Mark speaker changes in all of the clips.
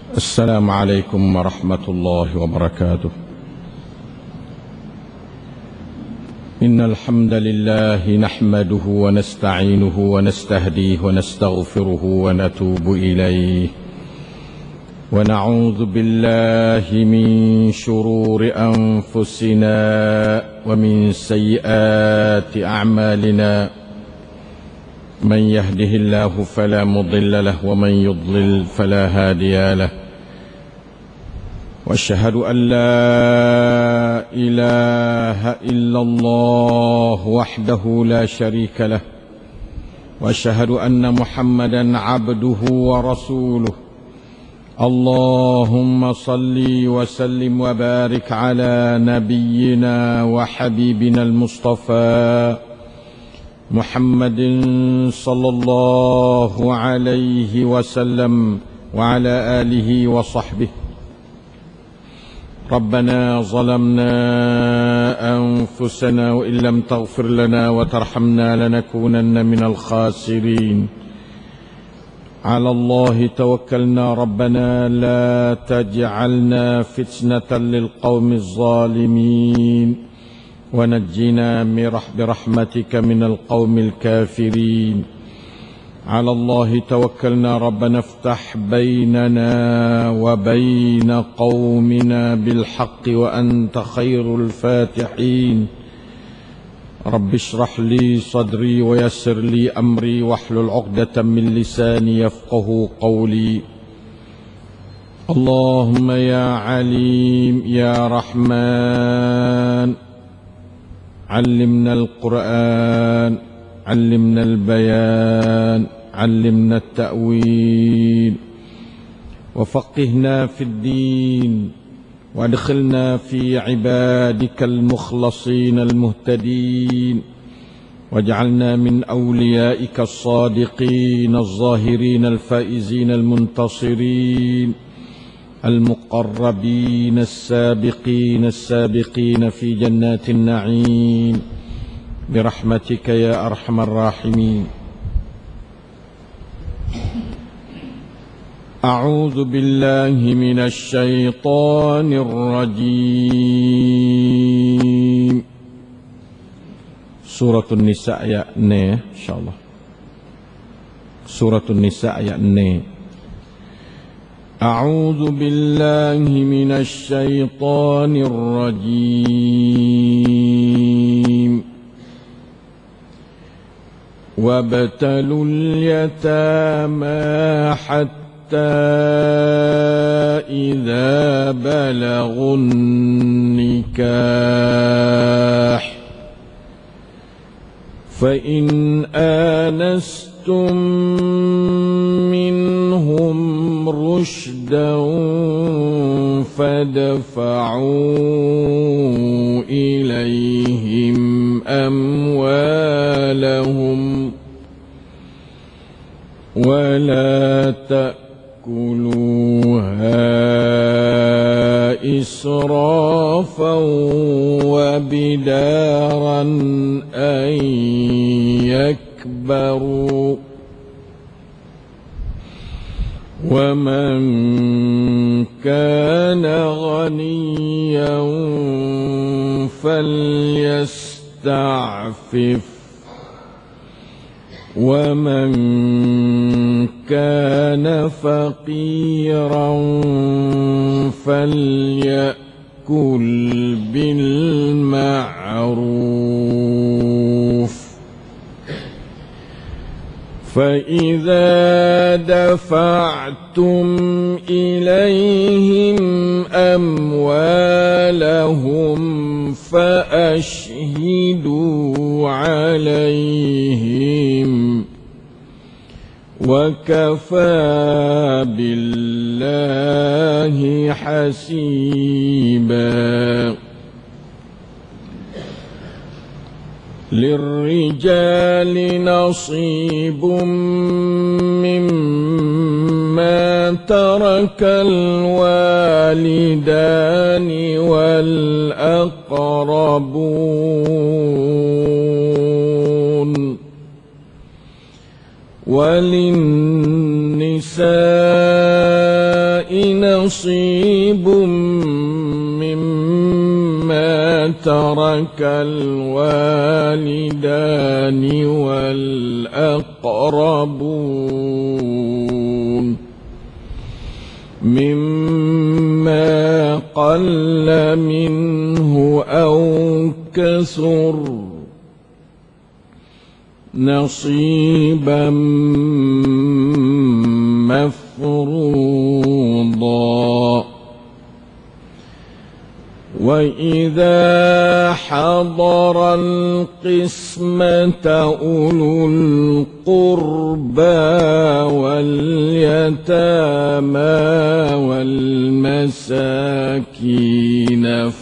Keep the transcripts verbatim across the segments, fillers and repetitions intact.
Speaker 1: السلام عليكم ورحمة الله وبركاته. إن الحمد لله نحمده ونستعينه ونستهديه ونستغفره ونتوب إليه، ونعوذ بالله من شرور أنفسنا ومن سيئات أعمالنا. من يهده الله فلا مضل له ومن يضلل فلا هادي له، واشهد أن لا إله إلا الله وحده لا شريك له، واشهد أن محمدا عبده ورسوله. اللهم صل وسلم وبارك على نبينا وحبيبنا المصطفى محمد صلى الله عليه وسلم وعلى آله وصحبه. ربنا ظلمنا أنفسنا وإن لم تغفر لنا وترحمنا لنكونن من الخاسرين. على الله توكلنا ربنا لا تجعلنا فتنة للقوم الظالمين، ونجنا برحمتك من القوم الكافرين. على الله توكلنا ربنا افتح بيننا وبين قومنا بالحق وأنت خير الفاتحين. رب اشرح لي صدري ويسر لي أمري واحلل عقدة من لساني يفقه قولي. اللهم يا عليم يا رحمن علمنا القرآن، علمنا البيان، علمنا التأويل، وفقهنا في الدين، وادخلنا في عبادك المخلصين المهتدين، واجعلنا من أوليائك الصادقين الظاهرين الفائزين المنتصرين المقربين السابقين السابقين في جنات النعيم برحمتك يا أرحم الراحمين. أعوذ بالله من الشيطان الرجيم. سورة النساء آيat ne insyaallah. Surah An-Nisa ayat ne. أعوذ بالله من الشيطان الرجيم. وابتلوا اليتامى حتى إذا بلغوا النكاح فإن آنستم منهم رشدا فادفعوا إليهم أموالهم ولا تأكلوها إسرافا وبدارا أن يكبروا، ومن كان غنيا فليستعفف، ومن كان فقيرا فليأكل بالمعروف. فإذا دفعتم إليهم أموالهم فأشهدوا عليهم، وكفى بالله حسيبا. للرجال نصيب مما ترك الوالدان والأقربون، وللنساء نصيب مما ترك الوالدان والأقربون مما قل منه أو كثر نصيبا مفروضا وإذا حضر القسمة أولو القربى واليتامى والمساكين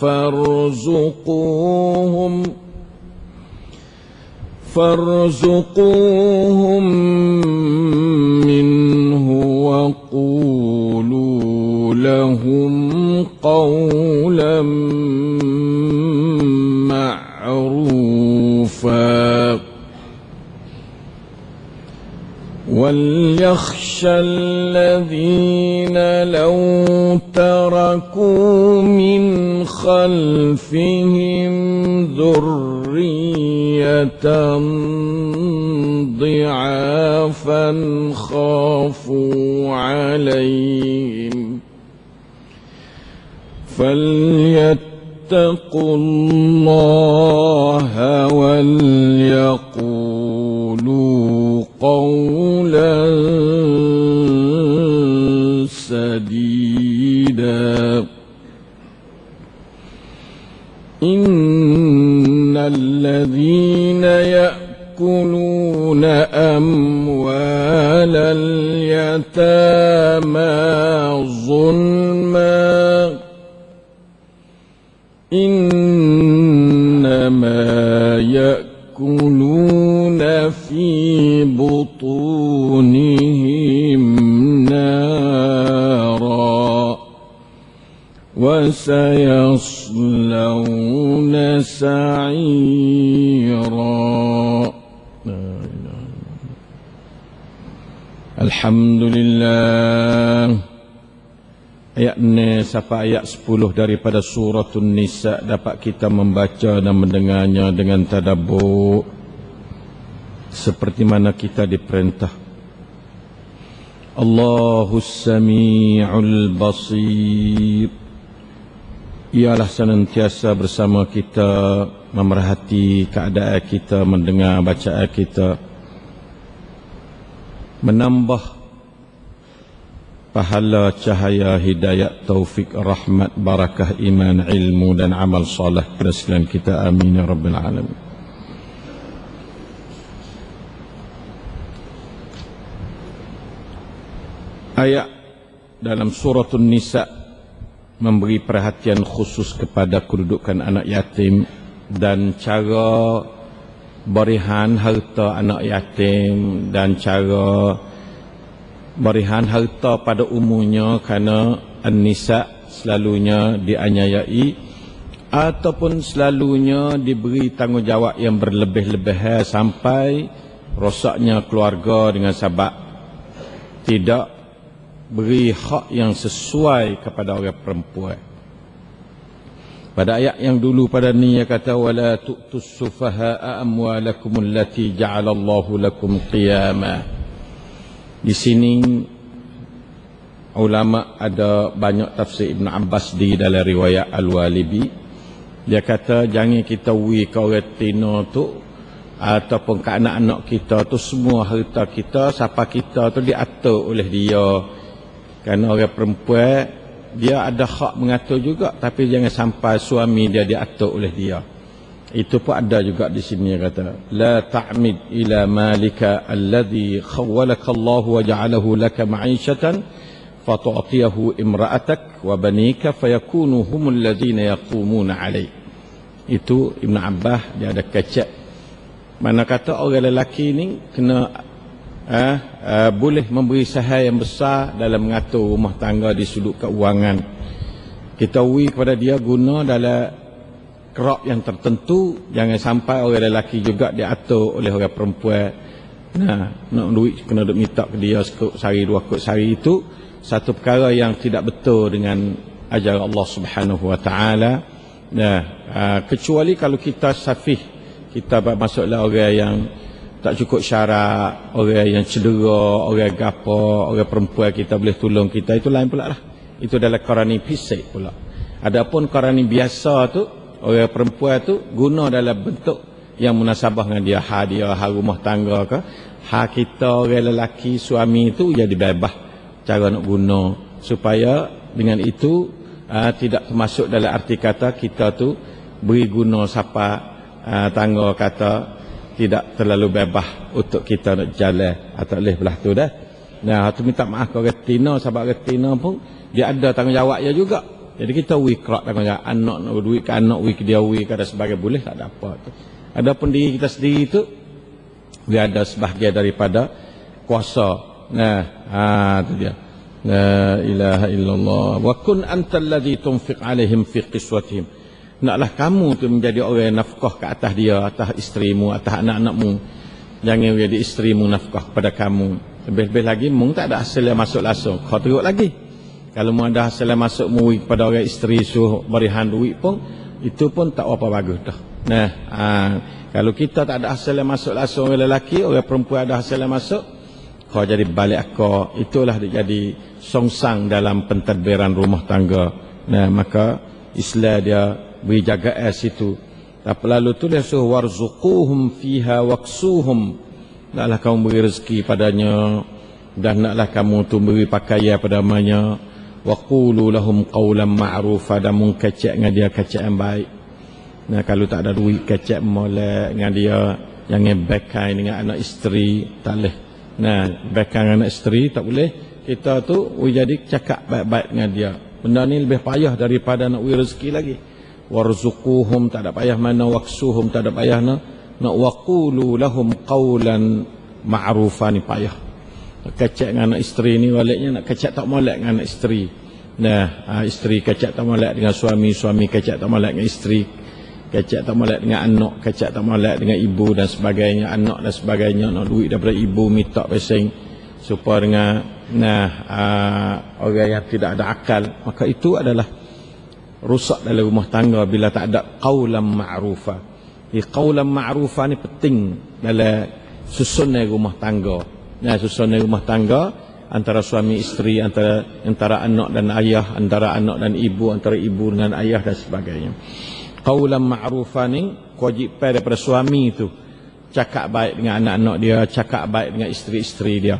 Speaker 1: فارزقوهم فارزقوهم منه وقولوا لهم قولا معروفا وليخشى الذين لو تركوا من خلفهم ذرية ضعافا خافوا عليهم فليتقوا الله وليقولوا قولا سديدا إن الذين يأكلون أموال اليتامى ظلما إنما يأكلون في بطونهم نارا وسيصلون سعيرا. Alhamdulillah. Ayat ni sampai ayat sepuluh daripada Suratun Nisa dapat kita membaca dan mendengarnya dengan tadabbur seperti mana kita diperintah. Allahus Sami'ul Basir. Ialah senantiasa bersama kita, memerhati keadaan kita, mendengar bacaan kita, menambah pahala, cahaya, hidayat, taufik, rahmat, barakah, iman, ilmu dan amal salih pada sekalian kita. Amin ya rabbal alamin. Ayat dalam Suratun Nisa memberi perhatian khusus kepada kedudukan anak yatim dan cara berihan harta anak yatim dan cara berihan harta pada umumnya, kerana an-nisa selalunya dianiayai ataupun selalunya diberi tanggungjawab yang berlebih-lebih sampai rosaknya keluarga dengan sebab tidak beri hak yang sesuai kepada orang perempuan. Pada ayat yang dulu pada ni dia kata wala tu'tus sufaha'a amwalakum allati ja'alallahu lakum qiyama. Di sini ulama ada banyak tafsir Ibn Abbas di dalam riwayat Al-Walibi. Dia kata jangan kita wi ke orang tino tu ataupun ke anak-anak kita tu semua harta kita, siapa kita tu diatur oleh dia. Kerana orang perempuan dia ada hak mengatur juga, tapi jangan sampai suami dia diatur oleh dia. Itu pun ada juga di sini kata la ta'mid ila malika alladhi khawwalaka Allah wa ja'alahu laka ma'ishatan fatu'tiyahu imra'atak wa banika fayakunu humul ladzina yaqumuna alaik. Itu Ibn Abbas dia ada kecek. Mana kata orang lelaki ni kena eh, eh, boleh memberi sahaya yang besar dalam mengatur rumah tangga di sudut keuangan. Kita wi kepada dia guna dalam kerap yang tertentu, jangan sampai orang lelaki juga diatur oleh orang perempuan. Nah, nak duit kena duk minta ke dia sekut sehari dua kut sehari itu satu perkara yang tidak betul dengan ajaran Allah Subhanahu wa taala. Nah, uh, kecuali kalau kita safih, kita masuklah orang yang tak cukup syarat, orang yang cedera, orang gapo, orang perempuan kita boleh tolong kita, itu lain pula lah. Itu adalah qarani fisik pula. Adapun qarani biasa tu, orang perempuan tu guna dalam bentuk yang munasabah dengan dia, hak dia, hak rumah tangga ke, hak kita orang lelaki suami tu jadi bebas cara nak guna, supaya dengan itu Uh, tidak termasuk dalam arti kata kita tu beri guna siapa uh, tangga kata tidak terlalu bebas untuk kita nak jalan atau boleh belah tu dah. Nah, tu minta maaf ke orang Tina, sebab orang Tina pun dia ada tanggungjawab dia juga. Jadi kita wikrak tanggungjawab anak nak duit ke anak, wik dia wik ada sebagai boleh tak ada apa tu. Adapun diri kita sendiri tu dia ada sebahagian daripada kuasa. Nah, ha tu dia. La ilaha illallah. Wa kun antal ladzi tunfiq alaihim fi qiswatihim. Naklah kamu tu menjadi orang yang nafkah ke atas dia, atas isterimu, atas anak-anakmu. Jangan jadi isterimu nafkah kepada kamu. Lebih-lebih lagi mung tak ada hasil yang masuk langsung. Kau teruk lagi. Kalau mu ada hasil yang masuk mu kepada orang isteri suruh berihan duit pun, itu pun tak apa bagus dah. Nah, ha, kalau kita tak ada hasil yang masuk langsung orang lelaki, orang perempuan ada hasil yang masuk, kau jadi balik aku, itulah dia jadi songsang dalam pentadbiran rumah tangga. Nah, maka Islam dia beri jagaan situ. Tapi lalu tu dia suruh warzuquhum fiha waqsuhum. Naklah kamu beri rezeki padanya dan naklah kamu tu beri pakaian padanya. Wa qulu lahum qawlan ma'rufa, dan mung kecek dengan dia kecek yang baik. Nah, kalau tak ada duit kecek molek dengan dia, jangan bekai dengan anak isteri, tak boleh. Nah, bekai dengan anak isteri tak boleh. Kita tu jadi cakap baik-baik dengan dia. Benda ni lebih payah daripada nak beri rezeki lagi. Warzuquhum tak ada payah mana, waqsuhum tak ada payah nak, nak waqulu lahum qawlan ma'rufa ni payah. Nak kecek dengan anak isteri ni baliknya nak kecek tak molek dengan anak isteri. Nah, isteri kecek tak molek dengan suami, suami kecek tak molek dengan isteri, kecek tak molek dengan anak, kecek tak molek dengan ibu dan sebagainya, anak dan sebagainya, nak duit daripada ibu minta pesing supaya dengan nah uh, orang yang tidak ada akal. Maka itu adalah rusak dalam rumah tangga bila tak ada qaulan ma'rufa. Di qaulan ma'rufa ni penting dalam susunan rumah tangga. Nah, susunan rumah tangga antara suami isteri, antara antara anak dan ayah, antara anak dan ibu, antara ibu dengan ayah dan sebagainya. Qaulan ma'rufa ni kewajipan daripada suami itu cakap baik dengan anak-anak dia, cakap baik dengan isteri-isteri dia,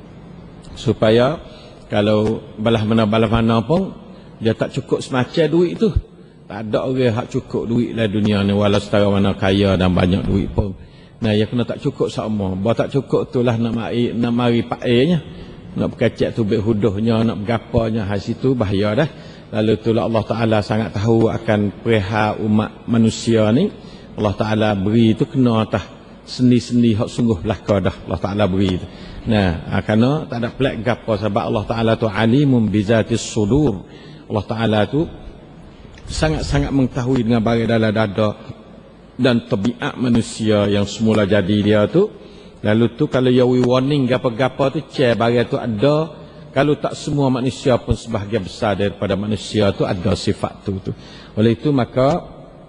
Speaker 1: supaya kalau balah mana balah mana pun dia tak cukup semacam duit tu. Tak ada orang hak cukup duit dalam dunia ni, walau setara mana kaya dan banyak duit pun. Nah, dia kena tak cukup sama. Bahawa tak cukup itulah nak mari nak mari pakai-nya, nak berkecek tubik huduhnya, nak bergapanya, hal situ bahaya dah. Lalu itulah Allah Ta'ala sangat tahu akan perihal umat manusia ni. Allah Ta'ala beri itu kena atas sendi-sendi hak sungguh belaka dah Allah Ta'ala beri itu. Nah, kerana tak ada pelak gapa, sebab Allah Ta'ala tu alimun bizatis sudur. Allah Ta'ala tu sangat-sangat mengetahui dengan barang dalam dada dan tabiat manusia yang semula jadi dia tu. Lalu tu kalau ya warning gapa-gapa tu cek barang tu ada. Kalau tak semua manusia pun sebahagian besar daripada manusia tu ada sifat tu tu. Oleh itu maka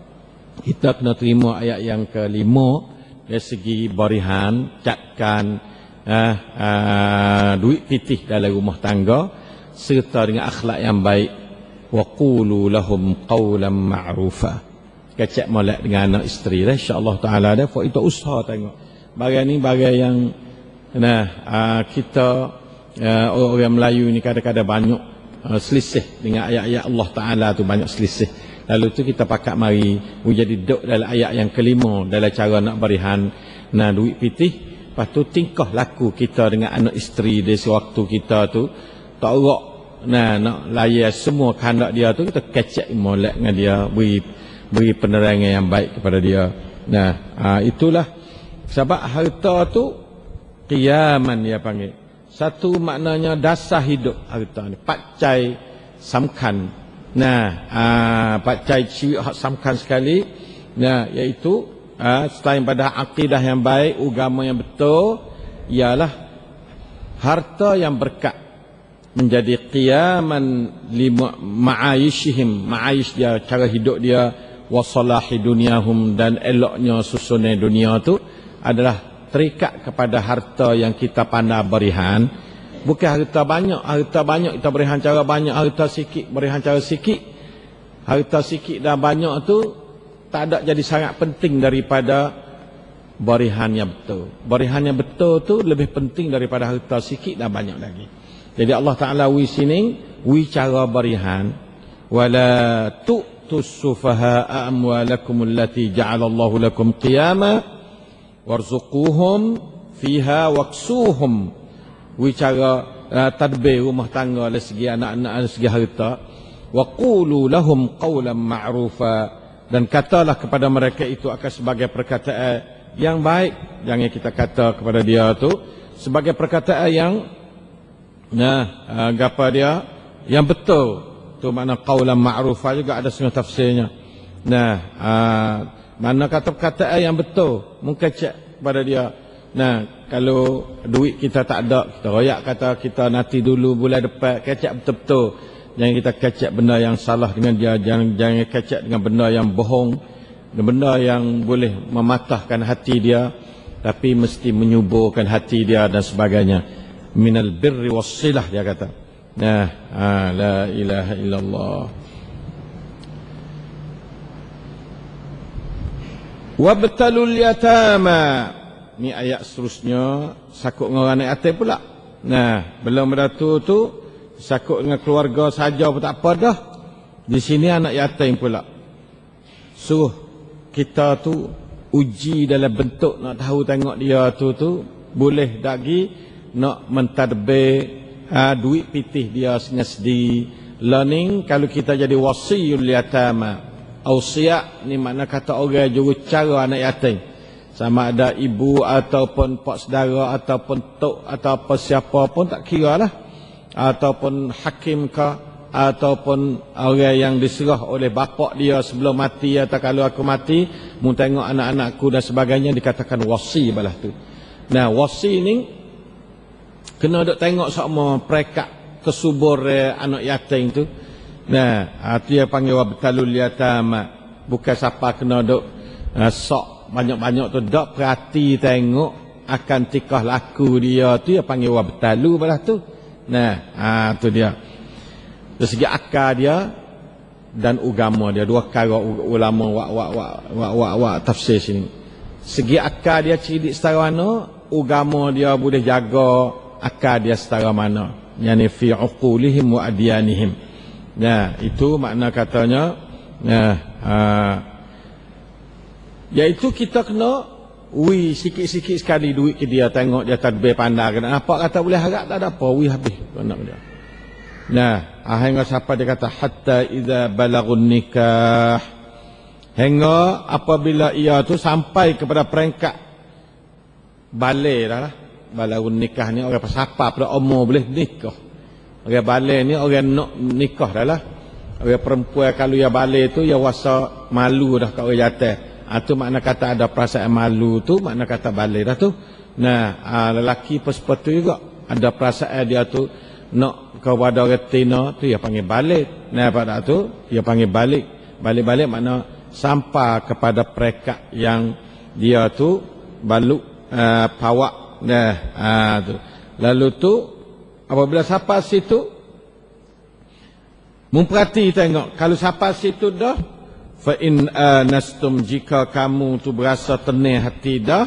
Speaker 1: kita kena terima ayat yang kelima dari segi barihan, catkan uh, uh, duit pitih dalam rumah tangga serta dengan akhlak yang baik. Wa qulu lahum qawlan ma'rufa. Kecek molek dengan anak isteri dah, insya-Allah taala dah. Fak itu usaha tengok. Barang ni barang yang nah uh, kita uh, orang Melayu ni kadang-kadang banyak uh, selisih dengan ayat-ayat Allah Taala tu, banyak selisih. Lalu tu kita pakat mari menjadi dok dalam ayat yang kelima dalam cara nak berihan nah duit pitih. Lepas tu tingkah laku kita dengan anak isteri di sewaktu kita tu tak erak. Nah, nak layan semua kehendak dia tu, kita kecek molek dengan dia, beri beri penerangan yang baik kepada dia. Nah, aa, itulah sebab harta tu qiyaman dia panggil. Satu maknanya dasar hidup harta ni, pacai samkan. Nah, aa, pacai ciwi hak samkan sekali. Nah, iaitu aa, selain pada akidah yang baik, agama yang betul, ialah harta yang berkat. menjadi qiyaman li ma'ayishihim, ma'ayish dia, cara hidup dia, wa salahi dunyahum, dan eloknya susunan dunia tu adalah terikat kepada harta yang kita pandai berihan. Bukan harta banyak, harta banyak kita berihan cara banyak, harta sikit berihan cara sikit. Harta sikit dan banyak tu tak ada jadi sangat penting daripada berihan yang betul. Berihan yang betul tu lebih penting daripada harta sikit dan banyak lagi. Jadi Allah Ta'ala wi sini, wi cara berihan, wala tu'tus sufaha'a amwalakum allati ja'alallahu lakum qiyama warzuquhum fiha waksuhum. Wi cara uh, tadbir rumah tangga dari segi anak-anak, dari segi harta. Wa qulu lahum qawlan ma'rufa, dan katalah kepada mereka itu akan sebagai perkataan yang baik. Jangan kita kata kepada dia tu sebagai perkataan yang nah, uh, apa dia yang betul. Tu makna qawlan ma'rufa juga ada setengah tafsirnya. Nah, uh, mana kata perkataan yang betul, mungkin cek kepada dia. Nah, kalau duit kita tak ada, kita royak kata kita nanti dulu bulan depan, kecek betul-betul. Jangan kita kecek benda yang salah dengan dia, jangan jangan kecek dengan benda yang bohong, benda yang boleh mematahkan hati dia, tapi mesti menyuburkan hati dia dan sebagainya. Minal birri wassilah, dia kata. Nah, ah, la ilaha illallah. Wabtalul yatama. Ni ayat seterusnya sakut dengan orang yatim pula. Nah, belum berdatu tu sakut dengan keluarga saja pun tak apa dah. Di sini anak yatim pula. Suruh kita tu uji dalam bentuk nak tahu tengok dia tu tu boleh tak gi nak mentadbir ha, duit pitih dia sendiri. Learning kalau kita jadi wasiyul yatama. Ausiya ni makna kata orang jurucara anak yatim. Sama ada ibu ataupun pak saudara ataupun tok atau apa siapa pun tak kira lah. Ataupun hakim kah, ataupun orang yang diserah oleh bapak dia sebelum mati, atau kalau aku mati mu tengok anak-anakku dan sebagainya, dikatakan wasi balah tu. Nah, wasi ni kena duk tengok sama perekat kesubur eh, anak yatim tu. Nah, itu yang panggil wabtalul yatama. Bukan siapa kena duk uh, sok banyak-banyak tu, dak perhati tengok akan tikah laku dia tu, yang panggil wabtalu balah tu. Nah, ha, tu dia. Dari segi akal dia dan agama dia, dua perkara ulama wak wak wak wak wak, wak tafsir sini. Segi akal dia cerdik setara mana, agama dia boleh jaga akal dia setara mana. Yani fi uqulihim wa adyanihim. Nah, itu makna katanya. Nah, ha, iaitu kita kena wi sikit-sikit sekali duit ke dia, tengok dia tadbir pandai kena nampak, kata boleh harap tak ada apa, wi habis nak dia. Nah, hingga siapa dia kata hatta idza balagun nikah, hingga apabila ia tu sampai kepada peringkat balik dah lah. Balagun nikah ni orang siapa pada umur boleh nikah. Orang balik ni orang nak nikah dah lah. Orang perempuan kalau ia balik tu ia rasa malu dah kat orang jatuh. Itu makna kata ada perasaan malu tu, makna kata balik dah tu. Nah, aa, lelaki pun seperti juga. Ada perasaan dia tu nak kepada orang tina tu, dia panggil balik. Nah, pada tu dia panggil balik. Balik-balik makna sampai kepada perekat yang dia tu baluk aa, pawak. Nah, aa, tu. Lalu tu apabila sampai situ, memperhati tengok. Kalau sampai situ dah, fa in anastum, jika kamu tu berasa tenang hati dah,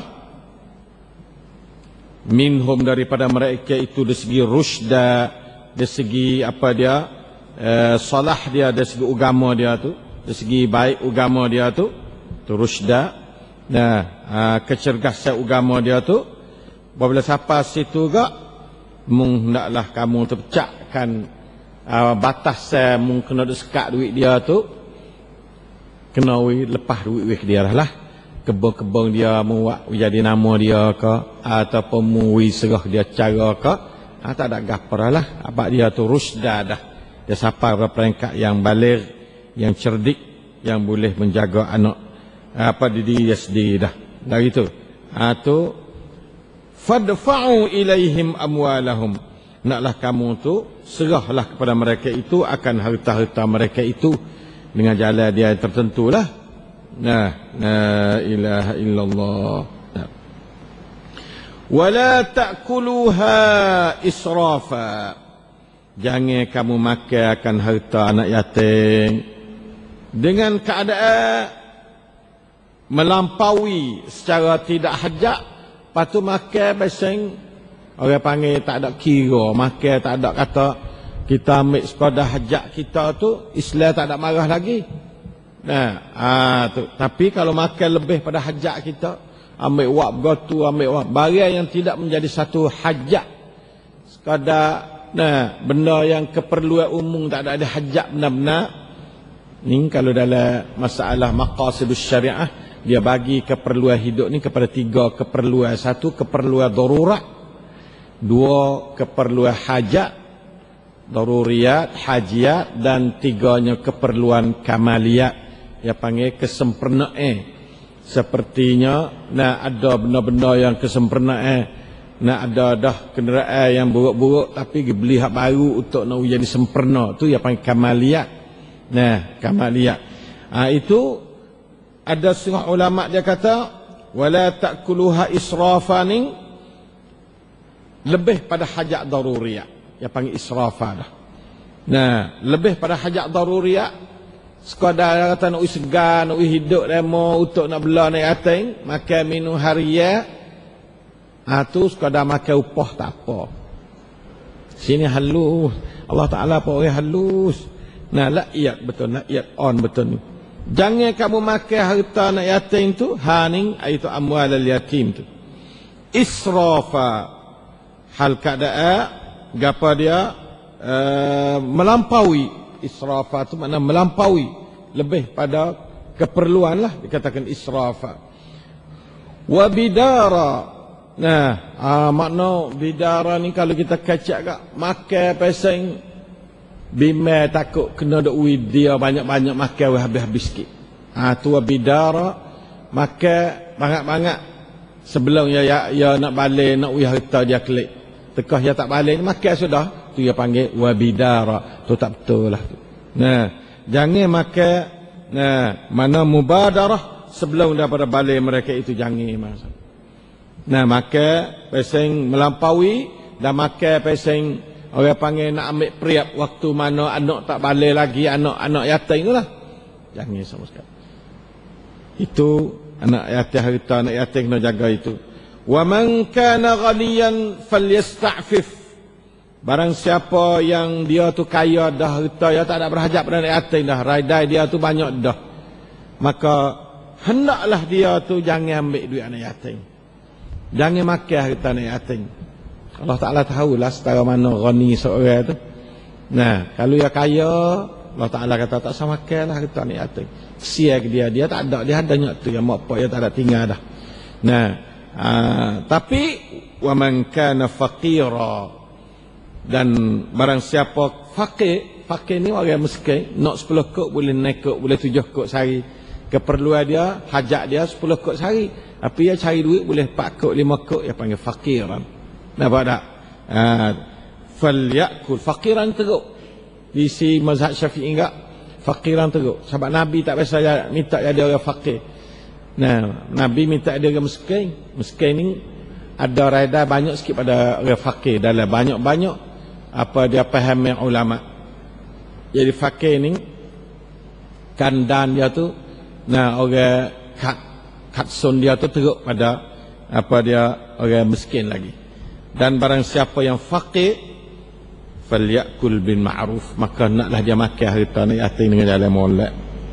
Speaker 1: minhum, daripada mereka itu, dari segi rusda, dari segi apa dia, eh, salah dia, dari segi agama dia tu, dari segi baik agama dia tu, tu rusda. Nah, uh, kecergasan agama dia tu, apabila sampai situ gak, mung hendaklah kamu terpecahkan uh, batas saya, mung kena sekat duit dia tu, kena we, lepas duit we dia lah. Kebun-kebun dia muak jadi nama dia ke, ataupun muwi serah dia cara ke, ha, tak ada gapar lah. Apa dia tu rusda dah. Dia sampai pada peringkat yang baligh, yang cerdik, yang boleh menjaga anak apa diri dia sendiri dah. Dah gitu. Ha tu fadfa'u ilaihim amwalahum. naklah kamu tu serahlah kepada mereka itu akan harta-harta mereka itu dengan jalan dia tertentu lah. Nah, la ilaha illallah. Nah. Wala ta'kuluha israfa. Jangan kamu makan akan harta anak yatim dengan keadaan melampaui secara tidak hajat. Lepas tu makan beseng, orang panggil tak ada kira, makan tak ada kata kita ambil sekadar hajat kita tu, Islam tak ada marah lagi. Nah, ah tu. Tapi kalau makan lebih pada hajat kita, ambil wak begotu, ambil wak barang yang tidak menjadi satu hajat, sekadar nah benda yang keperluan umum, tak ada ada hajat benar-benar. Ni kalau dalam masalah maqasidus syariah, dia bagi keperluan hidup ni kepada tiga keperluan. Satu, keperluan darurat. Dua, keperluan hajat, daruriyat, hajiat. Dan tiganya, keperluan kamaliyat, yang panggil kesempurnaan. Sepertinya nah ada benda-benda yang kesempurnaan, nak ada dah kenderaan yang buruk-buruk tapi beli hak baru untuk nak jadi sempurna, tu yang panggil kamaliyat. Nah, kamaliyat. Ha, itu ada setengah ulama dia kata wala ta'kuluha israfanin, lebih pada hajat daruriyat, yang panggil israfa dah. Nah, lebih pada hajat daruriyat, sekadar kata nak segar, nak hidup lama untuk nak bela naik ating, makan minum harian. Ha, tu sekadar makan upah tak apa. Sini halus. Allah Ta'ala apa orang halus. Nah, lakyat betul, lakyat on betul ni. Jangan kamu makan harta anak yatim tu, haning, iaitu amwal al-yatim tu. Israfa, hal keadaan, gapa dia, uh, melampaui. Israfa tu makna melampaui, lebih pada keperluan lah, dikatakan israfa. Wa bidara. Nah, ah, makna bidara ni kalau kita kacak gak makan peseng bimai takut kena duit dia banyak-banyak makan habis-habis sikit. Ah, tu bidara, makan banyak-banyak sebelum ya, ya ya nak balik nak uih harta dia klik. Tekah dia tak balik makan sudah, tu dia panggil wabidara. Tu tak betul lah tu. Nah, jangan makan nah mana mubadarah sebelum daripada balik mereka itu, jangan masa. Nah, makan peseng melampaui, dan makan peseng orang panggil nak ambil periap waktu mana anak tak balik lagi, anak-anak yatim itulah. Jangan sama sekali. Itu anak yatim, harta anak yatim kena jaga itu. Wa man kana ghaniyan falyasta'fif. Barang siapa yang dia tu kaya dah, harta dia tak ada berhajat pada anak yatim dah, raidai dia tu banyak dah, maka hendaklah dia tu jangan ambil duit anak yatim. Jangan makan harta anak yatim. Allah Ta'ala tahulah setara mana ghani seorang tu. Nah, kalau dia kaya, Allah Ta'ala kata tak sama makan lah harta anak yatim. Kesian ke dia, dia tak ada, dia ada nyak tu yang mak pak dia tak ada tinggal dah. Nah, aa, tapi wa man kana faqira, dan barang siapa fakir, fakir ni orang miskin, nak sepuluh kok boleh naik kok, boleh tujuh kok sehari. Keperluan dia, hajat dia sepuluh kok sehari. Tapi dia cari duit boleh empat kok, lima kok, dia panggil fakiran. Nampak tak? Ha, falyakul, fakiran teruk. Di si mazhab Syafi'i enggak, fakiran teruk. Sebab Nabi tak biasa minta jadi orang fakir. Nah, Nabi minta dia orang miskin. Miskin ni ada reda banyak sikit pada orang fakir. Dalam banyak-banyak apa dia faham yang ulama. Jadi fakir ni kandan dia tu, nah orang kat katsun dia tu teruk pada apa dia orang miskin lagi. Dan barang siapa yang fakir, falyakul bil ma'ruf, maka naklah dia makan harta anak yatim dengan jalan molek.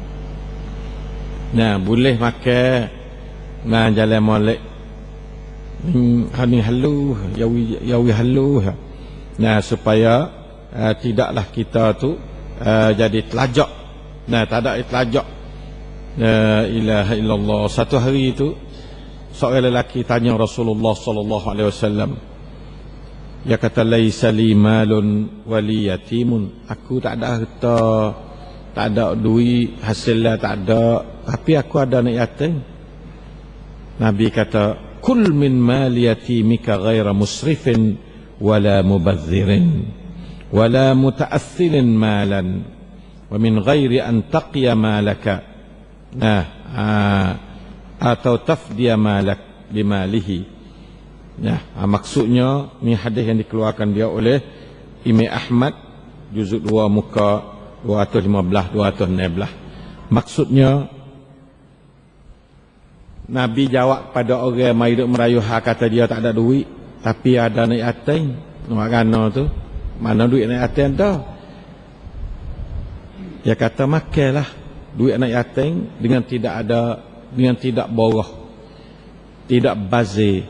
Speaker 1: Nah, boleh makan nah jalan molek. Hmm, hani halu, yawi yawi halu. Nah, supaya uh, tidaklah kita tu uh, jadi telajak. Nah, tak ada telajak. La ilaha illallah. Satu hari itu seorang lelaki tanya Rasulullah sallallahu alaihi wasallam. Dia kata laisa li malun wali yatimun. Aku tak ada harta, tak ada duit, hasilnya tak ada, tapi aku ada anak yatim. Nabi kata kul min mali yatimika ghaira musrifin wala mubazzirin wala muta'assirin malan wa min ghairi an taqiya malaka nah aa, atau tafdiya malak bimalihi. Nah, maksudnya ni hadis yang dikeluarkan dia oleh Imam Ahmad juzuk dua muka dua ratus lima belas dua ratus enam belas. Maksudnya Nabi jawab pada orang yang hidup merayuha kata dia tak ada duit tapi ada naik yatim. Nak gana tu mana duit naik yatim dah. Dia kata makanlah duit anak yatim dengan tidak ada dengan tidak boroh, tidak bazir,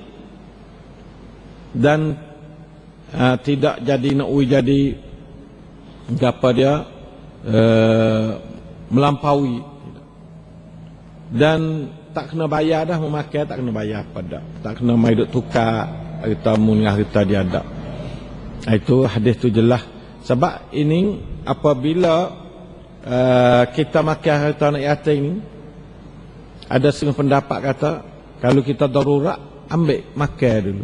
Speaker 1: dan uh, tidak jadi nak ui jadi apa dia uh, melampaui, dan tak kena bayar dah memakai, tak kena bayar apa dah, tak kena mai duk tukar harta mu dengan harta dia dak. Itu hadis tu jelas. Sebab ini apabila uh, kita makan harta anak yatim ni, ada setengah pendapat kata kalau kita darurat ambil makan dulu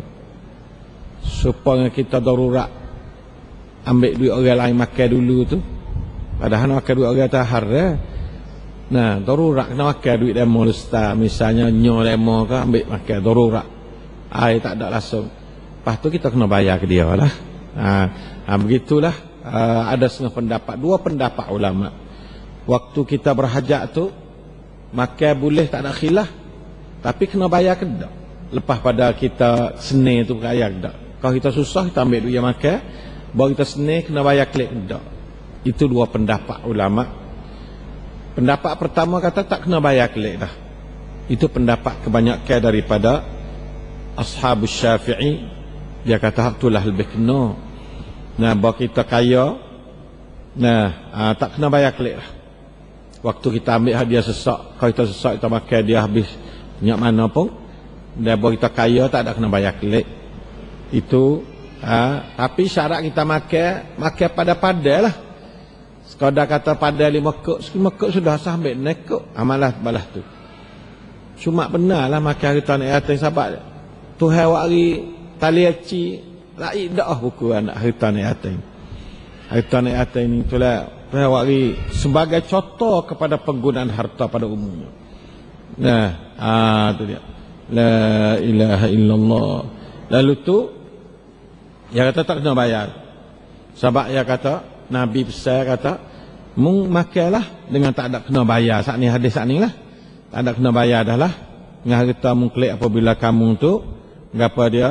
Speaker 1: supaya kita darurat ambil duit orang lain makan dulu tu, padahal nak makan duit orang tak haram. Nah, darurat kena makan duit demo ustaz, misalnya nyo demo ke ambil makan darurat, ai tak ada langsung, lepas tu kita kena bayar ke dia lah. Ha, ha begitulah. Uh, ada setengah pendapat, dua pendapat ulama. Waktu kita berhajat tu makan boleh tak ada khilaf, tapi kena bayar ke tak? Lepas pada kita seni tu bayar ke tak? Kalau kita susah kita ambil duit yang makan, baru kita seni kena bayar klik ke tak? Itu dua pendapat ulama. Pendapat pertama kata tak kena bayar klik dah. Itu pendapat kebanyakan daripada Ashabus Syafi'i. Dia kata itulah lebih kena. Nah, bahawa kita kaya, nah aa, tak kena bayar klik lah. Waktu kita ambil hadiah sesak, kalau kita sesak kita makan dia habis banyak mana pun, dan bahawa kita kaya tak ada kena bayar klik. Itu aa, tapi syarat kita makan, makan pada-pada lah. Sekadar kata pada lima kek, lima kek sudah sampai nekuk, amalah balas tu. Cuma benar lah makan harta anak yatim sahabat. Tuhan wari tali aci rakyat dah buku anak harta anak yatim. Harta anak yatim ni itulah Tuhan wari sebagai contoh kepada penggunaan harta pada umumnya. Nah, ah tu dia. La ilaha illallah. Lalu tu dia kata tak kena bayar. Sebab dia kata Nabi pesan kata mung makanlah dengan tak ada kena bayar. Saat ni hadis saat ni lah. Tak ada kena bayar dah lah. Dengan harta mung klik apabila kamu tu ngapa dia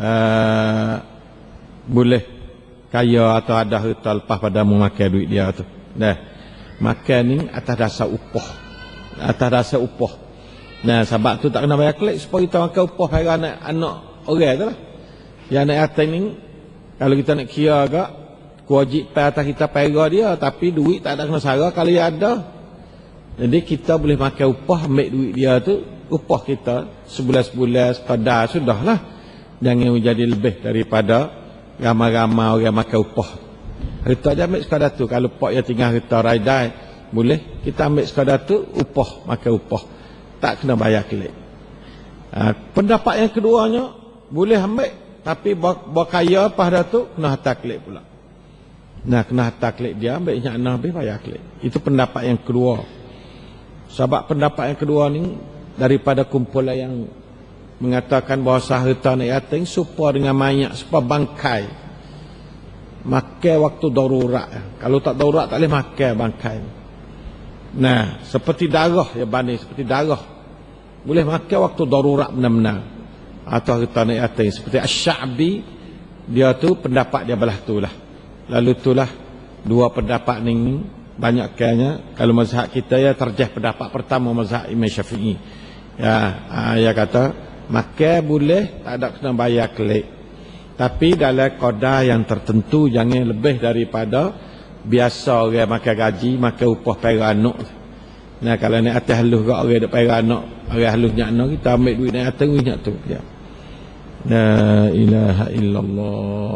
Speaker 1: uh, boleh kaya atau ada harta lepas pada mu makan duit dia tu. Dah. Makan ni atas dasar upah. Atas dasar upah. Nah, sebab tu tak kena bayar klik supaya kita makan upah para anak anak orang tu lah. Yang anak yatim ni kalau kita nak kira agak kewajipan atas kita pera dia, tapi duit tak ada kena sara kalau dia ada. Jadi kita boleh makan upah, ambil duit dia tu, upah kita sebulan-sebulan sepada sudahlah. Jangan jadi lebih daripada ramai-ramai orang makan upah. Harta dia ambil sekadar tu. Kalau pak dia tinggal harta raidai, boleh kita ambil sekadar tu, upah, makan upah. Tak kena bayar klik. Ha, pendapat yang keduanya, boleh ambil, tapi berkaya pada tu, kena hantar klik pula. Nah, kena hantar klik dia, ambil yang nak habis bayar klik. Itu pendapat yang kedua. Sebab pendapat yang kedua ni, daripada kumpulan yang mengatakan bahawa harta anak yatim serupa dengan mayat, serupa bangkai. Makan waktu darurat. Kalau tak darurat tak boleh makan bangkai. Nah, seperti darah ya banding seperti darah. Boleh makan waktu darurat benar-benar. Atau harta anak yatim seperti Asy-Sya'bi, dia tu pendapat dia belah tu lah. Lalu itulah dua pendapat ni banyakkannya. Kalau mazhab kita ya terjah pendapat pertama mazhab Imam Syafi'i. Ya, dia kata makan boleh, tak ada kena bayar klik. Tapi dalam qadar yang tertentu, jangan lebih daripada biasa orang makan gaji, makan upah pera anak. Nah, kalau nak atas halus ke orang ada pera anak, orang halus nyak anak, kita ambil duit nak atas duit nyak tu. Ya. La ilaha illallah.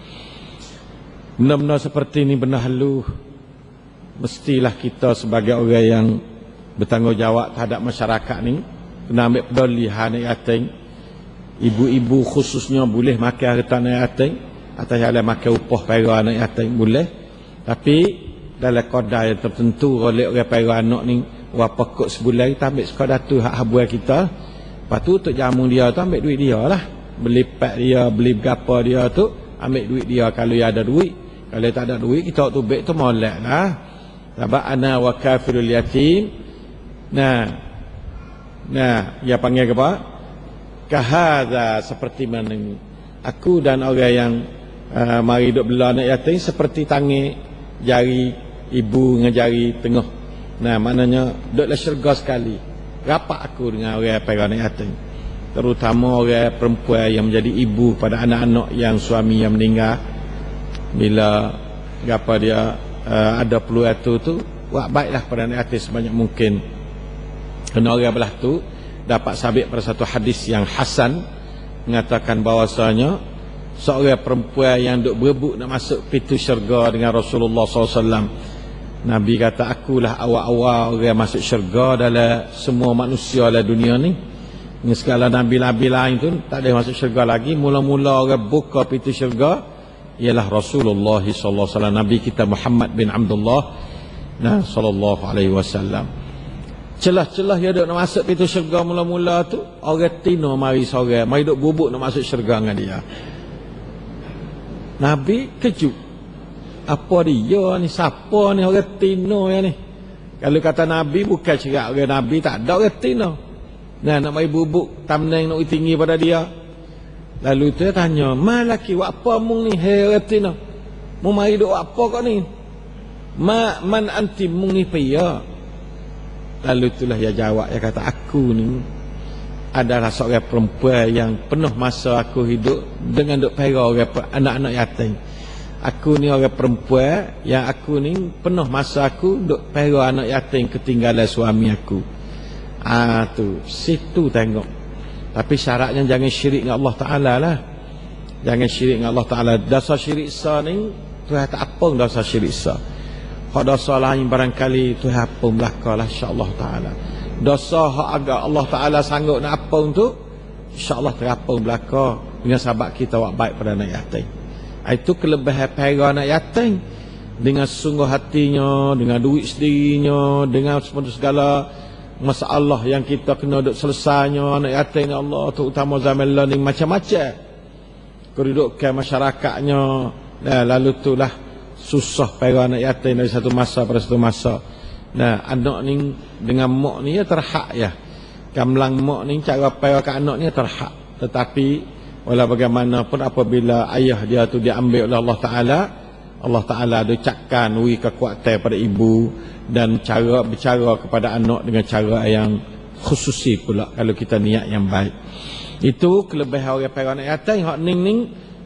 Speaker 1: Benar-benar seperti ini benar halus. Mestilah kita sebagai orang yang bertanggungjawab terhadap masyarakat ni kena ambil peduli anak yatim. Ibu-ibu khususnya boleh makan harta anak yatim, atas jalan makan upah para anak yatim boleh, tapi dalam kadar yang tertentu oleh orang para anak ni berapa kok sebulan kita ambil sekadar tu hak habuan kita. Lepas tu untuk jamu dia tu ambil duit dia lah, beli pak dia, beli berapa dia tu ambil duit dia kalau dia ada duit. Kalau tak ada duit kita tu baik tu molek lah. Sebab ana wa kafirul yatim. Nah, nah, dia panggil apa? Kahadha, seperti mana ni? Aku dan orang yang uh, mari duduk belah anak yatim seperti tangi jari ibu dengan jari tengah. Nah, maknanya duduklah syurga sekali. Rapat aku dengan orang para anak yatim, terutama orang perempuan yang menjadi ibu pada anak-anak yang suami yang meninggal. Bila apa dia uh, ada peluang tu tu buat baiklah pada anak yatim sebanyak mungkin. Kerana orang belah tu dapat sabit pada satu hadis yang hasan mengatakan bahawasanya seorang perempuan yang duk berebut nak masuk pintu syurga dengan Rasulullah sallallahu alaihi wasallam, Nabi kata akulah awal-awal orang masuk syurga dalam semua manusia dalam dunia ni. Dengan segala nabi-nabi lain tu tak ada masuk syurga lagi. Mula-mula orang buka pintu syurga ialah Rasulullah sallallahu alaihi wasallam, Nabi kita Muhammad bin Abdullah nah sallallahu alaihi wasallam. Celah-celah dia duk nak masuk pintu syurga mula-mula tu orang tino mari seorang mari duk bubuk nak masuk syurga dengan dia. Nabi kejut, apa dia ni, siapa ni orang tino ya ni? Kalau kata Nabi bukan cerak orang Nabi, tak ada orang tino. Nah, nak mari bubuk tamneng nak tinggi pada dia. Lalu dia tanya, "Malaki wa apa mung ni hai orang tino? Mu mari duk apa kau ni? Ma man anti mung ni pia?" Lalu itulah dia jawab, dia kata aku ni adalah seorang perempuan yang penuh masa aku hidup dengan duk pera orang anak-anak yatim. Aku ni orang perempuan yang aku ni penuh masa aku duk pera anak yatim ketinggalan suami aku. Ah tu, situ tengok. Tapi syaratnya jangan syirik dengan Allah Taala lah. Jangan syirik dengan Allah Taala. Dosa syirik sah ni Tuhan tak apa dosa syirik sah. Hak dosa lain barangkali Tuhan apa belakalah insya-Allah taala. Dosa hak agak Allah Taala sanggup nak apa untuk insya-Allah terapa belaka dengan sebab kita buat baik pada anak yatim. Itu kelebihan para anak yatim, dengan sungguh hatinya, dengan duit sendirinya, dengan segala masalah yang kita kena duk selesainya anak yatim Allah, terutama zaman learning macam-macam kedudukan masyarakatnya. Nah, lalu itulah susah para anak yatim dari satu masa pada satu masa. Nah, anak ni dengan mak ni ya terhak ya. Gamlang mak ni cara para ke anak ni terhak. Tetapi walau bagaimanapun apabila ayah dia tu diambil oleh Allah Taala, Allah Taala ada cakkan wi kekuatan pada ibu dan cara bicara kepada anak dengan cara yang khususi pula kalau kita niat yang baik. Itu kelebihan orang para anak yatim. Hak ning-ning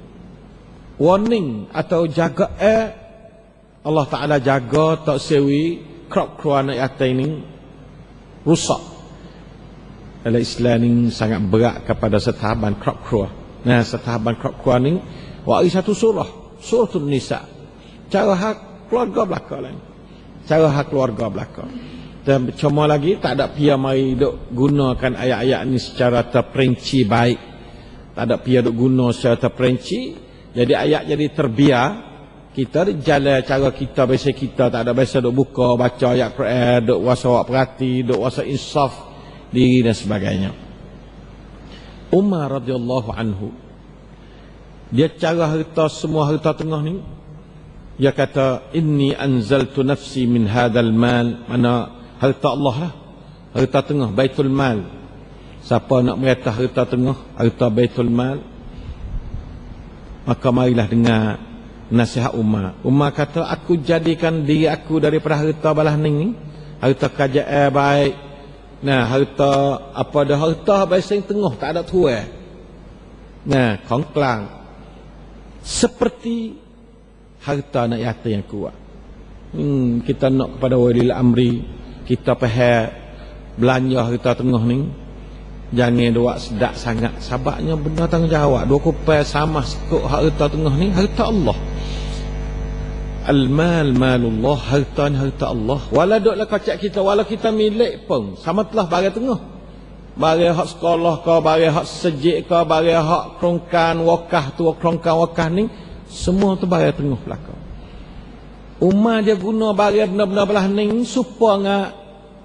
Speaker 1: warning atau jaga eh Allah Ta'ala jaga tak sewi kerap keluar anak yatim ni rusak. Dalam Islam ni sangat berat kepada setahaban kerap keluar. Nah, setahaban kerap keluar ni wari satu surah, suratul Nisa. Cara hak keluarga belaka lain, cara hak keluarga belaka. Dan cuma lagi tak ada pia mari duk gunakan ayat-ayat ni secara terperinci baik. Tak ada pia duk guna secara terperinci. Jadi ayat jadi terbiar. Kita jalan cara kita, biasa kita tak ada biasa duk buka baca ayat Quran, duk wasa awak perhati, duk wasa insaf diri dan sebagainya. Umar radhiyallahu anhu, dia cara harta semua harta tengah ni, dia kata inni anzaltu nafsi min hadzal mal, mana harta Allah lah, harta tengah baitul mal. Siapa nak merintah harta tengah, harta baitul mal, maka marilah dengar nasihat Umar. Umar kata aku jadikan diri aku daripada harta balah ni, harta kerajaan baik. Nah, harta apa dah harta biasa yang tengah tak ada tuai. Nah, kongklang seperti harta anak yatim yang kuat. Hmm, kita nak kepada walil amri, kita faham belanja harta tengah ni jangan dua sedak sangat. Sebabnya benda tanggungjawab dua kupai sama sekut harta tengah ni harta Allah. Al-mal malullah, harta ni harta Allah. Walau duklah kocak kita, walau kita milik pun sama telah barang tengah. Barang hak sekolah ke, barang hak sejik ke, barang hak kerongkan wakah tu, kerongkan wakah ni Semua tu barang tengah belakang. Umar dia guna barang benar-benar belah ni supaya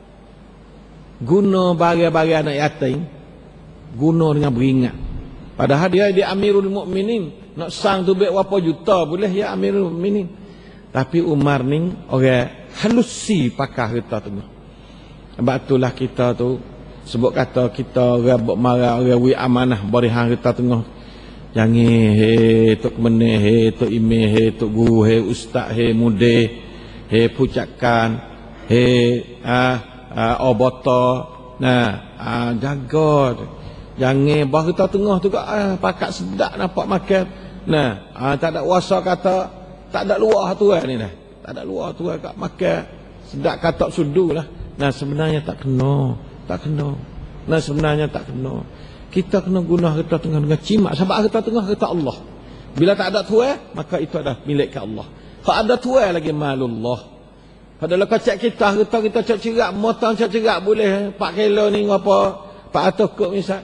Speaker 1: guna barang-barang anak yatim, guna dengan beringat. Padahal dia dia Amirul Mukminin, nak sang tu baik berapa juta boleh ya Amirul Mukminin. Tapi Umar ni orang halusi pakai harta tengah. Sebab itulah kita tu sebut kata kita orang buat marah orang wi amanah berihan harta tengah. Jangan he tok meneh he tok imeh he tok guru he ustaz he mudir he pucakan he ah, ah obata. Nah, ah, jaga tu. Jangan bah kita tengah tu ah, pakat sedak nampak makan. Nah, ah, tak ada kuasa kata tak ada luar tu ni dah. Tak ada luar tu kat makan. Sedak kata sudulah. Nah, sebenarnya tak kena, tak kena. Nah, sebenarnya tak kena. Kita kena guna harta tengah dengan cimat sebab harta tengah harta Allah. Bila tak ada tuai, maka itu adalah milik Allah. Kalau ada tuai lagi malullah. Padahal kacak kita harta kita cak cerak, motong cak cerak boleh empat kilo ni apa? empat ratus kok misal.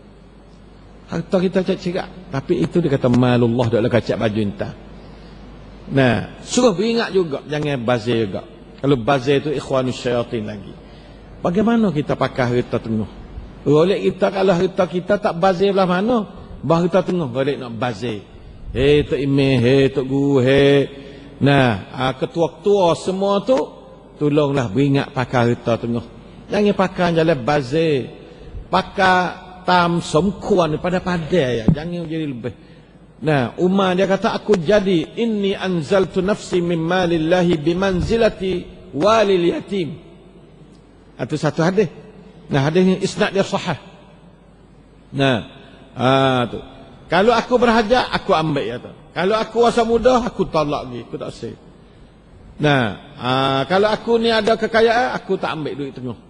Speaker 1: Harta kita cak cerak, tapi itu dia kata malullah dalam kacak baju entah. Nah, suruh beringat juga, jangan bazir juga. Kalau bazir itu ikhwanus syaitan lagi. Bagaimana kita pakai harta tengah? Golek kita kalau harta kita tak bazir belah mana? Bah harta tengah golek nak bazir. Hei tok imeh, hei tok guru, hei. Nah, ketua-ketua semua tu tolonglah beringat pakai harta tengah. Jangan pakai jalan bazir. Pakai tam semkuan pada padai ya. Jangan jadi lebih. Nah, Umar dia kata aku jadi inni anzaltu nafsi min malillahi bimanzilati walil yatim. Itu satu hadis. Nah, hadis ni isnad dia sahih. Nah, ah tu. Kalau aku berhajat aku ambil ya tu. Kalau aku wasa muda aku tolak lagi, aku tak sah. Nah, ah, kalau aku ni ada kekayaan aku tak ambil duit tengah.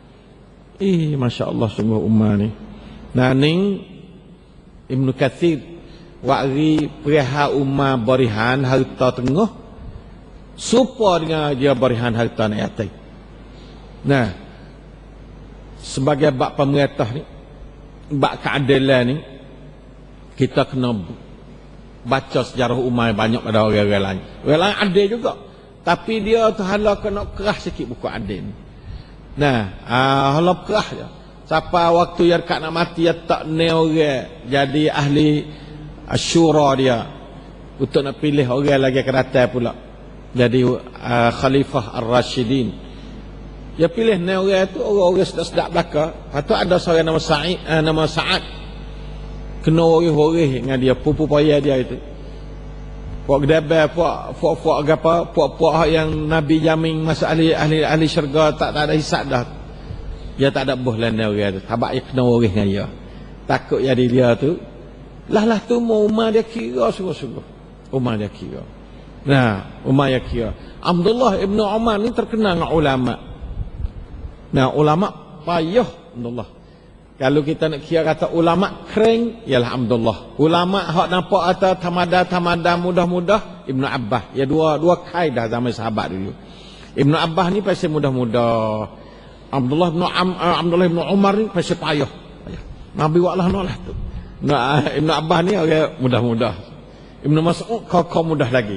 Speaker 1: Eh, masya-Allah sungguh Umar ni. Nah, ni Ibnu Katsir wari perihal Umar berihan harta tengah supaya dengan dia berihan harta anak yatim. Nah, sebagai bab pemerintah ni, bab keadilan ni, kita kena baca sejarah Umar banyak pada orang-orang lain. Orang lain adil juga, tapi dia tu hala kena kerah sikit buku adil. Nah, ah, hala kerah je. Siapa waktu yang dekat nak mati dia tak ni orang jadi ahli syura dia untuk nak pilih orang lagi akan datang pula jadi uh, Khalifah Ar-Rashidin. Dia pilih ni orang tu orang-orang sedap-sedap belaka. Lepas tu ada seorang nama Sa'id, uh, nama Sa'ad kena orih-orih dengan dia pupu payah dia itu. Puak gedabah, puak puak puak apa, puak-puak yang Nabi jamin masa ahli ahli ahli syurga tak tak ada hisab dah. Dia tak ada boh lain orang tu. Habaq dia kena orih dengan dia. Takut jadi dia tu. Lah lah tu Umar dia kira sungguh-sungguh. Umar dia kira. Nah, Umar dia kira. Abdullah ibn Umar ni terkenal dengan ulama. Nah, ulama payah Abdullah. Kalau kita nak kira kata ulama kering, ialah Abdullah. Ulama hak nampak kata tamada-tamada mudah-mudah, Ibnu Abbas. Ya dua dua kaidah zaman sahabat dulu. Ibnu Abbas ni pasti mudah-mudah. Abdullah bin Am, uh, Abdullah bin Umar ni pasti payah. Payah. Nabi wa'lah nolah tu. Nah, Ibnu Abbas ni orang mudah-mudah. Ibnu Mas'ud kau mudah lagi.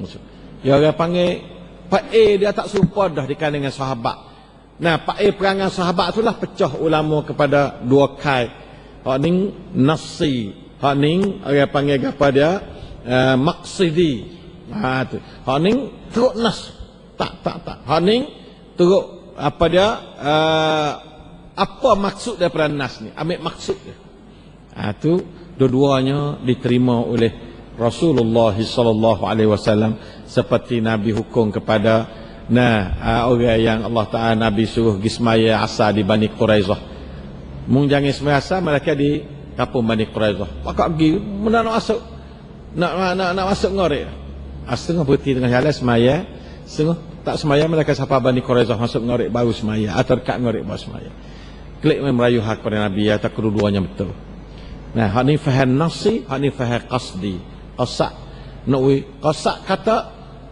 Speaker 1: Ya orang panggil Pak A dia tak serupa dah dikandang dengan sahabat. Nah, Pak A perangan sahabat itulah pecah ulama kepada dua kai. Hak ni nasi, hak ni orang panggil apa dia? Uh, maqsidi. Ha tu. Hak ni teruk nas. Tak tak tak. Hak ni teruk apa dia uh, apa maksud daripada nas ni, ambil maksud dia. Ha tu dua-duanya diterima oleh Rasulullah sallallahu alaihi wasallam seperti Nabi hukum kepada nah uh, orang yang Allah Taala Nabi suruh pergi semaya asar di Bani Quraizah. Mung jangan semaya asar mereka di kampung Bani Quraizah. Pakak pergi mana nak masuk nak nak nak masuk ngorek. Setengah berhenti tengah jalan semaya, setengah tak semaya mereka siapa Bani Quraizah masuk ngorek baru semaya atau dekat ngorek baru semaya. Klik merayu hak kepada Nabi ya, tak kedua-duanya betul. Nah, hak ni faham nasi, hak ni faham qasdi. Qasak nakwi qasak kata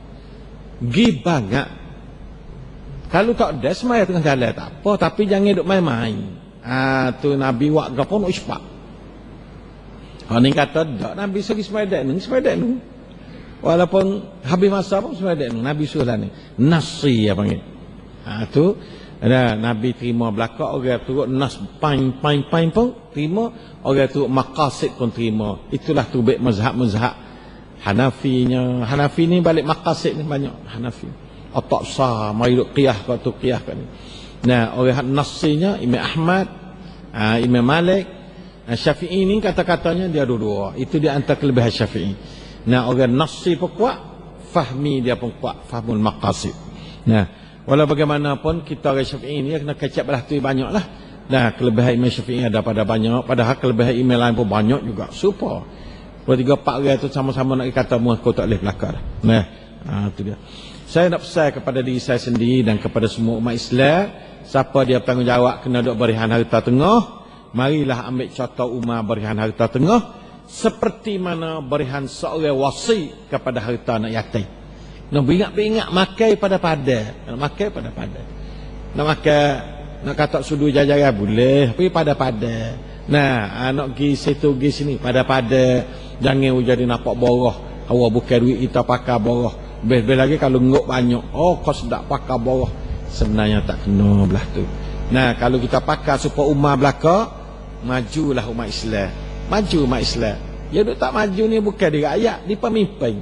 Speaker 1: gi banyak. Kalau tak ada semaya tengah jalan tak apa, tapi jangan duk main-main. Ah tu Nabi wak gapo nak ispak. Hak ni kata dak Nabi segi semaya dak ni, semaya dak ni. Walaupun habis masa pun sebenarnya Nabi suruh lah ni. Nasi ya panggil. Ha, tu ada Nabi terima belaka, orang turut nas pain pain pain pun terima, orang turut maqasid pun terima. Itulah tubik mazhab-mazhab Hanafinya. Hanafi ni balik maqasid ni banyak Hanafi. Otak sah, mari duk qiyah kau tu qiyah kau ni. Nah, orang nasinya Imam Ahmad, uh, Imam Malik, uh, Syafi'i ni kata-katanya dia dua-dua. Itu dia antara kelebihan Syafi'i. Nah, orang nasi pun kuat, fahmi dia pun kuat, fahmul maqasid. Nah, walau bagaimanapun kita orang Syafi'i ni kena kecap belah tu banyak lah. Nah, kelebihan Imam Syafi'i ada pada banyak, padahal kelebihan Imam lain pun banyak juga. Super. Dua tiga empat orang tu sama-sama nak kata muka tak boleh belakang. Nah, uh, tu dia. Saya nak pesan kepada diri saya sendiri dan kepada semua umat Islam, siapa dia bertanggungjawab kena duk berihan harta tengah, marilah ambil contoh Umar berihan harta tengah seperti mana berihan seorang wasi kepada harta anak yatim. Nak beringat-beringat makai pada pada, nak makai pada pada. Nak makai, nak kata sudu jajaran boleh, tapi pada pada. Nah, nak pergi situ pergi sini pada pada. Jangan jadi nampak boroh. Awak bukan duit kita pakai boroh. Best-best lagi kalau ngok banyak. Oh, kau sedap pakai boroh. Sebenarnya tak kena belah tu. Nah, kalau kita pakai supaya umat belaka, majulah umat Islam. Maju umat Islam. Ya duk tak maju ni bukan di rakyat, di pemimpin.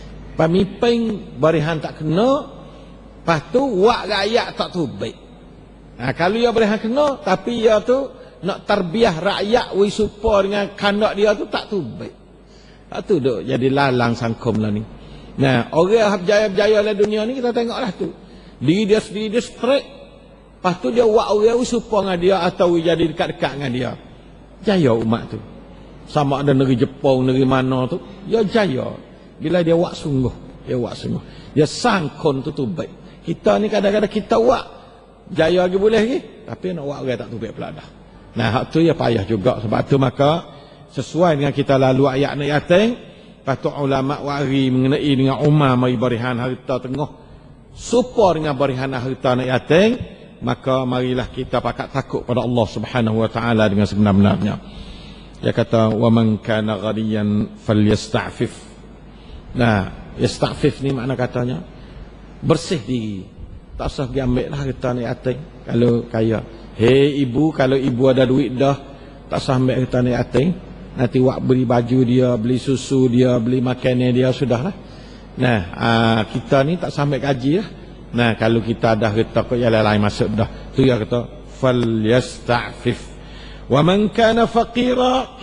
Speaker 1: Pemimpin berihan tak kena, lepas tu wak rakyat tak tubik. Nah, kalau dia berihan kena, tapi dia tu nak terbiah rakyat wi supaya dengan kandak dia tu tak tubik. Lepas tu duk jadi lalang sangkum lah ni. Nah, orang yang berjaya-berjaya dalam dunia ni kita tengoklah tu. Diri dia sendiri dia straight. Lepas tu dia buat orang serupa dengan dia atau jadi dekat-dekat dengan dia. Jaya umat tu. Sama ada negeri Jepang, negeri mana tu, dia jaya. Bila dia buat sungguh, dia buat sungguh. Dia sangkon tu tu baik. Kita ni kadang-kadang kita buat jaya lagi boleh lagi, tapi nak buat orang tak tu baik pula dah. Nah, hak tu ya payah juga. Sebab tu maka sesuai dengan kita lalu ayat anak yatim, patut ulama wari mengenai dengan Umar mari berihan harta tengah supaya dengan berihan harta anak yatim, maka marilah kita pakat takut pada Allah Subhanahu wa taala dengan sebenar-benarnya. Dia kata wa man kana ghaniyan falyasta'fif. Nah, yasta'fif ni makna katanya bersih diri. Tak usah pergi ambil lah harta anak yatim kalau kaya. Hei ibu, kalau ibu ada duit dah, tak usah ambil harta anak yatim. Nanti wak beli baju dia, beli susu dia, beli makanan dia, sudahlah. Nah, aa, kita ni tak sampai gaji lah. Nah, kalau kita ada harta kok yang lain masuk dah. Tu dia kata falyasta'fif. Wa man kana faqira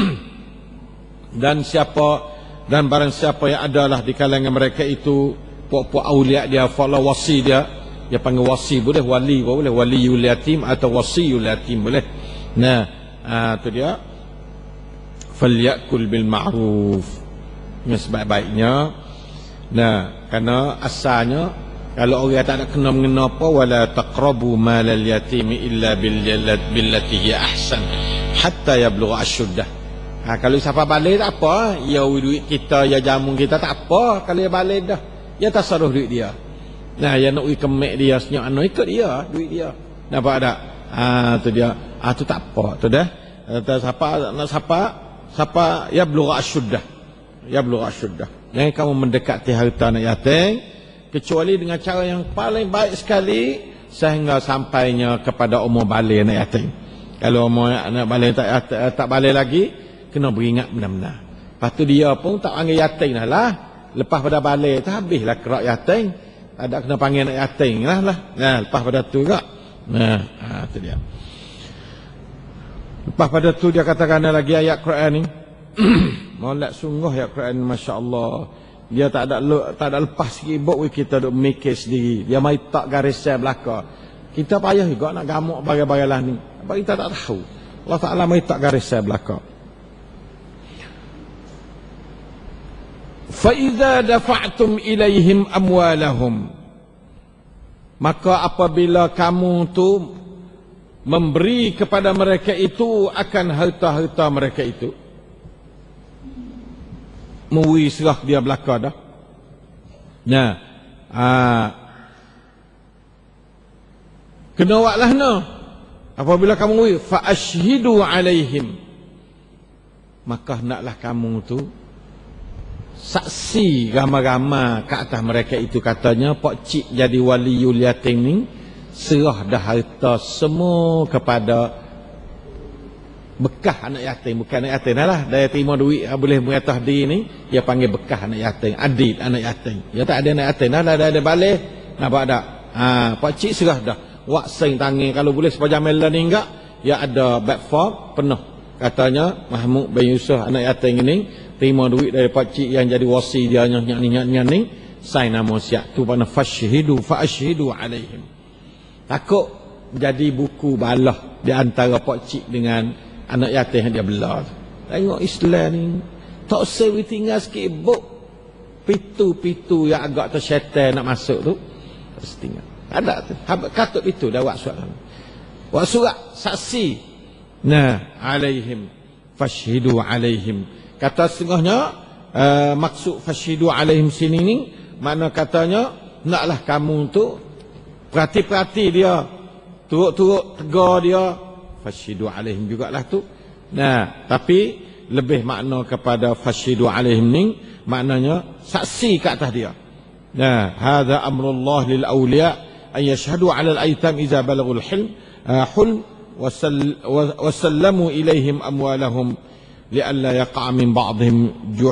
Speaker 1: dan siapa dan barang siapa yang adalah di kalangan mereka itu puak-puak aulia dia, fala wasi dia, dia panggil wasi boleh, wali boleh, waliul yatim atau wasiyul yatim boleh. Nah, aa, tu dia falyakul bil ma'ruf, yang sebaik-baiknya. Nah, kerana asalnya kalau orang tak nak kena mengena apa, wala taqrabu malal yatimi illa bil jalad billati hi ahsan hatta yablugha asyuddah. Ha, kalau siapa balik tak apa, ya duit kita, ya jamu kita tak apa. Kalau dia balik dah, ya tasarruf duit dia. Nah, ya nak pergi kemek dia senyap anu ikut dia, duit dia. Nampak tak? Ah, tu dia. Ah, tu tak apa, tu dah. Tak siapa nak siapa siapa ya blugha asyuddah. Ya blugha asyuddah. Jangan kamu mendekati harta anak yatim kecuali dengan cara yang paling baik sekali sehingga sampainya kepada umur balik anak yatim. Kalau umur anak balik tak tak balik lagi, kena beringat benar-benar. Lepas tu dia pun tak panggil yatim dah lah. Lepas pada balik tu habislah kerak yatim. Ada kena panggil anak yatim lah lah. Nah, lepas pada tu juga. Nah, ha, tu dia. Lepas pada tu dia katakan lagi ayat Quran ni. Molek sungguh ayat Quran, masya-Allah. Dia tak ada tak ada lepas sikit buk kita duk mikir sendiri. Dia mai tak garis saya belaka. Kita payah juga nak gamuk bagai-bagai lah ni. Apa kita tak tahu. Allah Taala mai tak garis saya belaka. Fa idza dafa'tum ilaihim amwalahum, maka apabila kamu tu memberi kepada mereka itu akan harta-harta mereka itu, muwi serah dia belaka dah. Nah, aa, kena waklah no. Apabila kamu muwi fa ashhidu alaihim, maka hendaklah kamu tu saksi ramai-ramai ke atas mereka itu, katanya Pak Cik jadi waliul yatim ni serah dah harta semua kepada bekas anak yatim, bukan anak yatim dah lah. Dia terima duit boleh mengatas diri ni, dia panggil bekas anak yatim, adil anak yatim. Dia tak ada anak yatim dah, dah ada balik. Nampak tak? Ha, Pak Cik serah dah. Wak sing tangi kalau boleh sepanjang malam ni enggak, ya ada back fork penuh. Katanya Mahmud bin Yusuf anak yatim ini terima duit dari Pak Cik yang jadi wasi dia nyanyi-nyanyi ni, sign nama siap tu pada fashhidu fa ashhidu alaihim. Takut jadi buku balah di antara Pak Cik dengan anak yatim yang dia belah. Tengok Islam ni tak sewi tinggal sikit buk pitu-pitu yang agak tersyaitan nak masuk tu terus tinggal. Ada tu katut itu dah buat surat. Buat surat saksi. Nah, alaihim fashhidu alaihim. Kata setengahnya uh, maksud fashhidu alaihim sini ni makna katanya naklah kamu tu perhati-perhati dia, turut-turut tegar dia, fashhidu alaihim jugalah tu. Nah, tapi lebih makna kepada fashhidu alaihim ni maknanya saksi ke atas dia. Nah, hadza amrullah lil awliya an yashhadu ala al aitam idza balaghul hilm hulm wa sallamu ilaihim amwalahum li'alla yaqa' min ba'dihim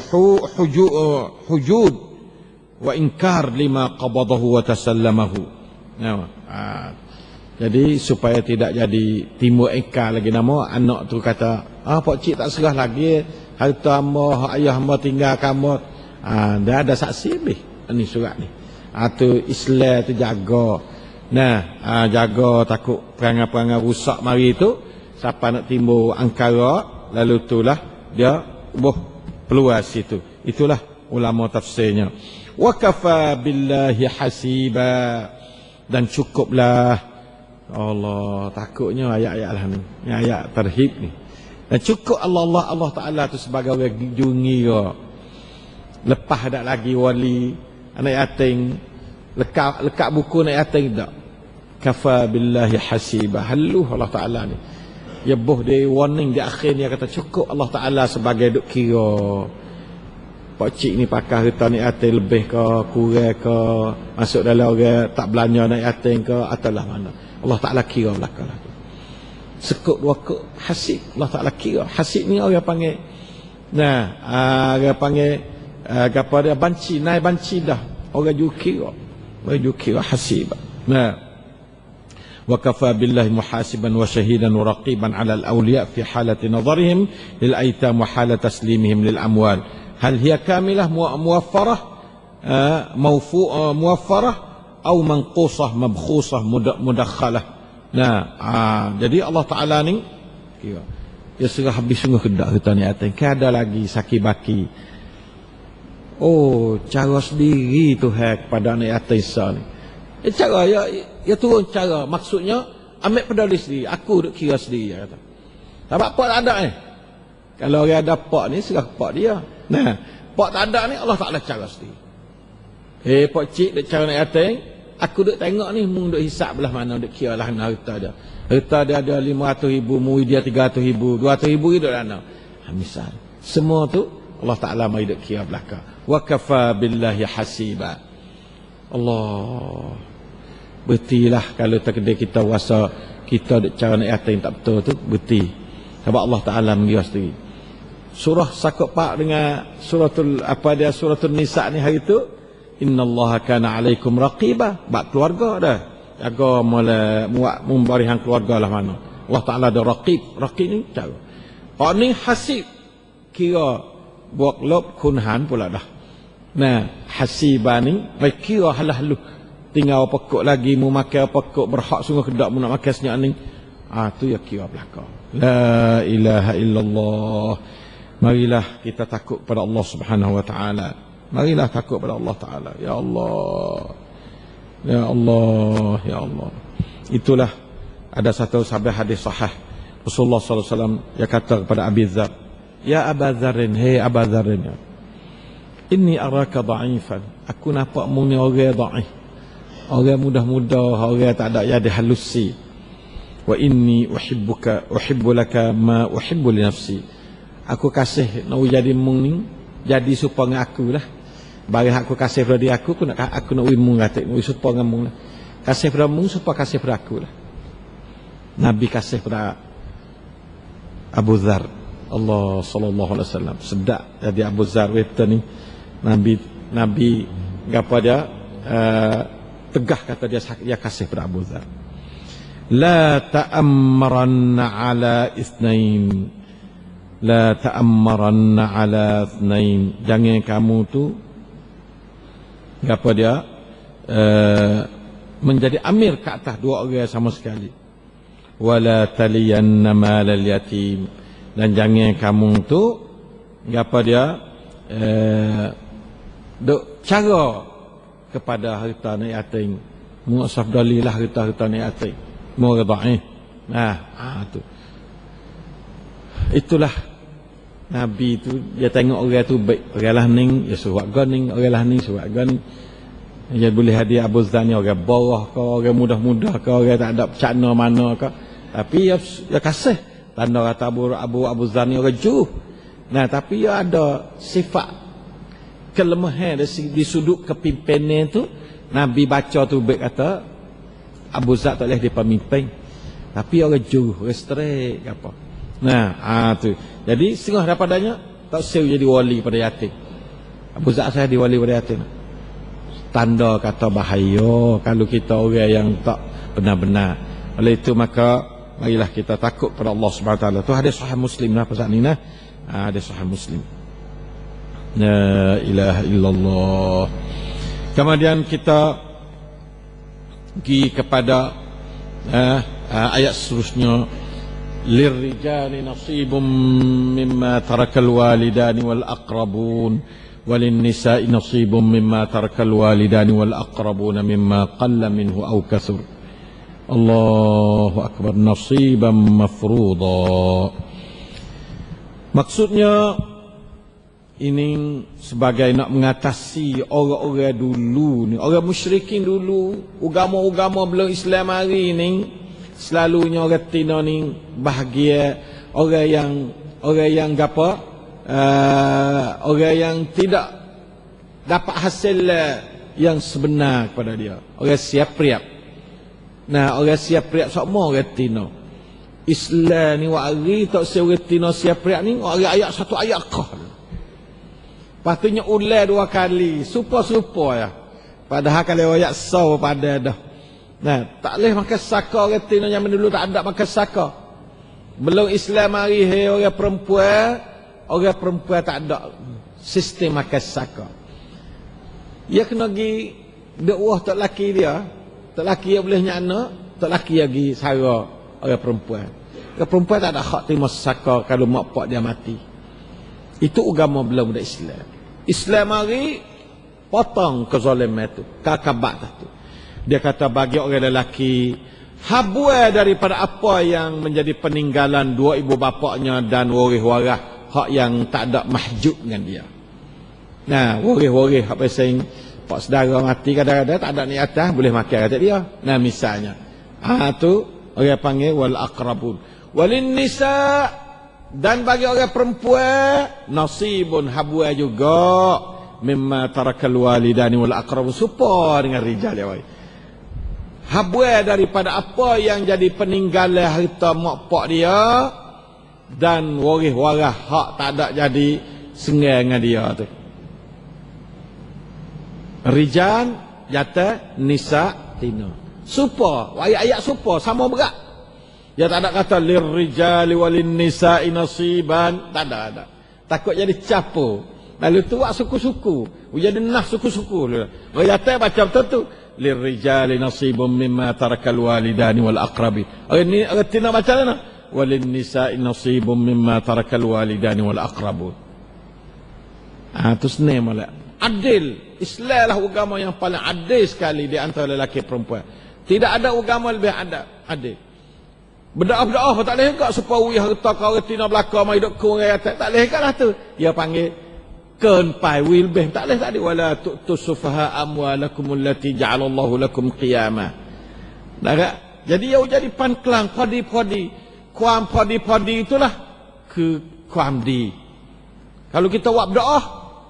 Speaker 1: hujud wa inkar lima qabadahu wa tasallamahu. Nah, jadi supaya tidak jadi timbul ekar lagi nama anak tu kata, ah Pak Cik tak serah lagi harta hamba ayah hamba tinggal kamu. Ah, dah ada saksi lebih ni surat ni. Ah tu Islam tu jaga. Nah, ah, jaga takut perangai-perangai rusak mari tu siapa nak timbul angkara lalu itulah dia boh peluas situ. Itulah ulama tafsirnya. Wa kafa billahi hasiba, dan cukuplah Allah, takutnya ayat-ayat lah ni, ni ayat terhib ni. Dan cukup Allah Allah Allah Taala tu sebagai orang jungi ya. Lepas tak lagi wali anak yatim, lekat lekat buku anak yatim tak. Kafa billahi hasiba. Haluh Allah Taala ni. Ya boh dia warning di akhir dia kata cukup Allah Taala sebagai duk kira. Pak Cik ni pakai harta anak yatim lebih ke kurang ke, masuk dalam orang tak belanja anak yatim ke atalah mana. Allah Ta'ala kira belakang lah. Sekut dua kut hasib. Allah Ta'ala kira. Hasib ni orang panggil, nah, orang panggil uh, apa dia, banci, naik banci dah. Orang juga kira. Orang juga kira hasib. Nah. Wa kafa billahi muhasiban wa syahidan wa raqiban ala al-awliya fi halati nazarihim lil aitam wa halat taslimihim lil amwal. Hal hiya kamilah muwaffarah uh, mawfu uh, muwaffarah atau manqusah mabkhusah mudakhalah. Nah, aa, jadi Allah Taala ni kira dia serah habis sungguh kedak kita ni atas. Kan ada lagi saki baki. Oh, cara sendiri Tuhan kepada anak yatim ni. Ya cara ya, ya turun cara, maksudnya ambil peduli sendiri, aku duk kira sendiri kata. Tak apa tak ada ni. Kalau orang ada pak ni serah pak dia. Nah, pak tak ada ni Allah Taala cara sendiri. Eh, Pak Cik duk cara anak yatim, aku duk tengok ni, mung duk hisap belah mana, duk kira lah harta dia. Harta dia ada lima ratus ribu, murid dia tiga ratus ribu, dua ratus ribu duk mana. Ha, misal. Semua tu Allah Ta'ala mari duk kira belakang. Wa kafa billahi hasiba. Allah. Bertilah kalau terkedai kita rasa kita duk cara nak yatim tak betul tu, berti. Sebab Allah Ta'ala mengira sendiri. Surah sakut pak dengan suratul apa dia, suratul Nisa ni hari tu, innallaha kana alaikum raqiba, bab keluarga dah. Jaga mula muat membarihan keluarga lah mana. Allah Taala ada raqib, raqib ni cara. Oh ni hasib, kira buat lob kunhan pula dah. Nah, hasiba ni baik kira halah-haluh. Tinggal pokok lagi mu makan pokok berhak sungguh kedak mu nak makan senyap ni. Ah tu ya kira belakang. La ilaha illallah. Marilah kita takut pada Allah Subhanahu wa taala. Marilah takut pada Allah Ta'ala. Ya Allah. Ya Allah. Ya Allah. Itulah ada satu sahabat hadis sahih. Rasulullah sallallahu alaihi wasallam dia kata kepada Abi Dzar, ya Aba Dzarin, hei Aba Dzarin, inni araka dha'ifan. Aku nampak mu ni orang dhaif. Orang mudah-mudah, orang tak ada jadi halusi. Wa inni uhibbuka, uhibbu laka ma uhibbu li nafsi. Aku kasih nak jadi mu ni jadi serupa dengan aku lah. Barang aku kasih pada dia aku, aku nak aku nak wimu kata, serupa dengan mung lah. Kasih pada mung serupa kasih pada aku lah. Nabi kasih pada Abu Dzar. Allah sallallahu alaihi wasallam sedak jadi Abu Dzar weta ni. Nabi Nabi apa dia uh, tegah kata dia dia kasih pada Abu Dzar. La ta'ammaranna ala itsnain. La ta'ammaranna ala itsnain. Jangan kamu tu apa dia uh, menjadi amir ke atas dua orang sama sekali. Wala taliyanna malal yatim. Dan jangan kamu tu apa dia uh, duk cara kepada harta anak yatim. Muasaf dalilah harta-harta anak yatim. Muradai. Nah, ah tu. Itulah Nabi tu dia tengok orang tu baik, orang lah ning ya suruh ganing, orang lah ning suruh ganing. Dia boleh hadiah Abu Dzar ni orang bawah ke, orang mudah-mudah ke, orang tak ada cakna mana ke. Tapi dia, dia kasih. Tanda kata Abu Abu Abu Dzar ni orang juh. Nah, tapi dia ada sifat kelemahan dari di sudut kepimpinan tu. Nabi baca tu baik kata Abu Dzar tak boleh dia pemimpin. Tapi orang juh, orang straight apa. Nah, ah tu. Jadi setengah daripadanya tak sewa jadi wali pada yatim. Abu Dzar saya di wali pada yatim. Tanda kata bahaya kalau kita orang yang tak benar-benar. Oleh itu maka marilah kita takut pada Allah Subhanahu Wa Taala. Tu hadis sahih Muslim lah pasal ni nah. Ah, hadis sahih Muslim. La ilaha illallah. Kemudian kita pergi kepada eh, ayat seterusnya. Lirrijali nasibum mimma tarakal walidani wal aqrabun walin nisa'i nasibum mimma tarakal walidani wal aqrabun mimma qalla minhu aw kathur. Allahu akbar. Nasiban mafruḍa. Maksudnya ini sebagai nak mengatasi orang-orang dulu ni, orang musyrikin dulu, agama-agama belum Islam hari ni. Selalunya orang Tino ni bahagia orang yang orang yang apa uh, orang yang tidak dapat hasil yang sebenar kepada dia, orang siap priap. Nah, orang siap priap semua orang Tino. Islam ni wari tak orang Tino siap priap ni orang ayat satu ayat kah. Patutnya ulai dua kali, supa-supa ya. Padahal kalau ayat saw pada dah. Nah, tak boleh makan saka orang Tino yang dulu tak ada makan saka. Belum Islam hari hey, orang perempuan, orang perempuan tak ada sistem makan saka. Dia kena pergi dakwah tak laki dia, tak laki dia boleh nyana, tak laki lagi sara orang perempuan. Orang perempuan tak ada hak terima saka kalau mak pak dia mati. Itu agama belum ada Islam. Islam hari potong kezaliman itu, kakabat itu. Dia kata bagi orang lelaki habuai daripada apa yang menjadi peninggalan dua ibu bapaknya dan waris-waris hak yang tak ada mahjub dengan dia. Nah, waris-waris hak pasal pak saudara mati kadang-kadang tak ada ni atas boleh makan kata dia. Nah, misalnya. Ah tu orang panggil wal aqrabun. Walin nisa, dan bagi orang perempuan nasibun habuai juga mimma tarakal walidani wal aqrabun, supa dengan rijal ya wai. Habuai daripada apa yang jadi peninggalan harta mak pak dia dan waris-waris hak tak ada jadi sengai dengan dia tu. Rijal jata nisa tina. Supa, ayat-ayat supa sama berat. Dia tak ada kata lirrijali walin nisa'i nasiban, tak ada ada. Takut jadi capo. Lalu tu buat suku-suku, jadi nah suku-suku. Ayat macam tu tu. Lirrijali nasibum mimma tarakal walidani wal aqrabi. Ini artinya macam mana? Walin nisa'i nasibum mimma tarakal walidani wal aqrabun. Ah tu senang malah. Adil. Islam lah agama yang paling adil sekali di antara lelaki perempuan. Tidak ada agama lebih ada adil. Berdoa-berdoa tak boleh kak supaya harta kau retina belaka mai dok ku orang tak boleh kak lah tu. Dia panggil ken pai wil beh tak boleh tak ada wala tu sufaha amwalakum allati ja'alallahu lakum qiyamah. Nah, jadi dia jadi panklang padi-padi. Kuam padi-padi itulah ke kuam di. Kalau kita buat berdoa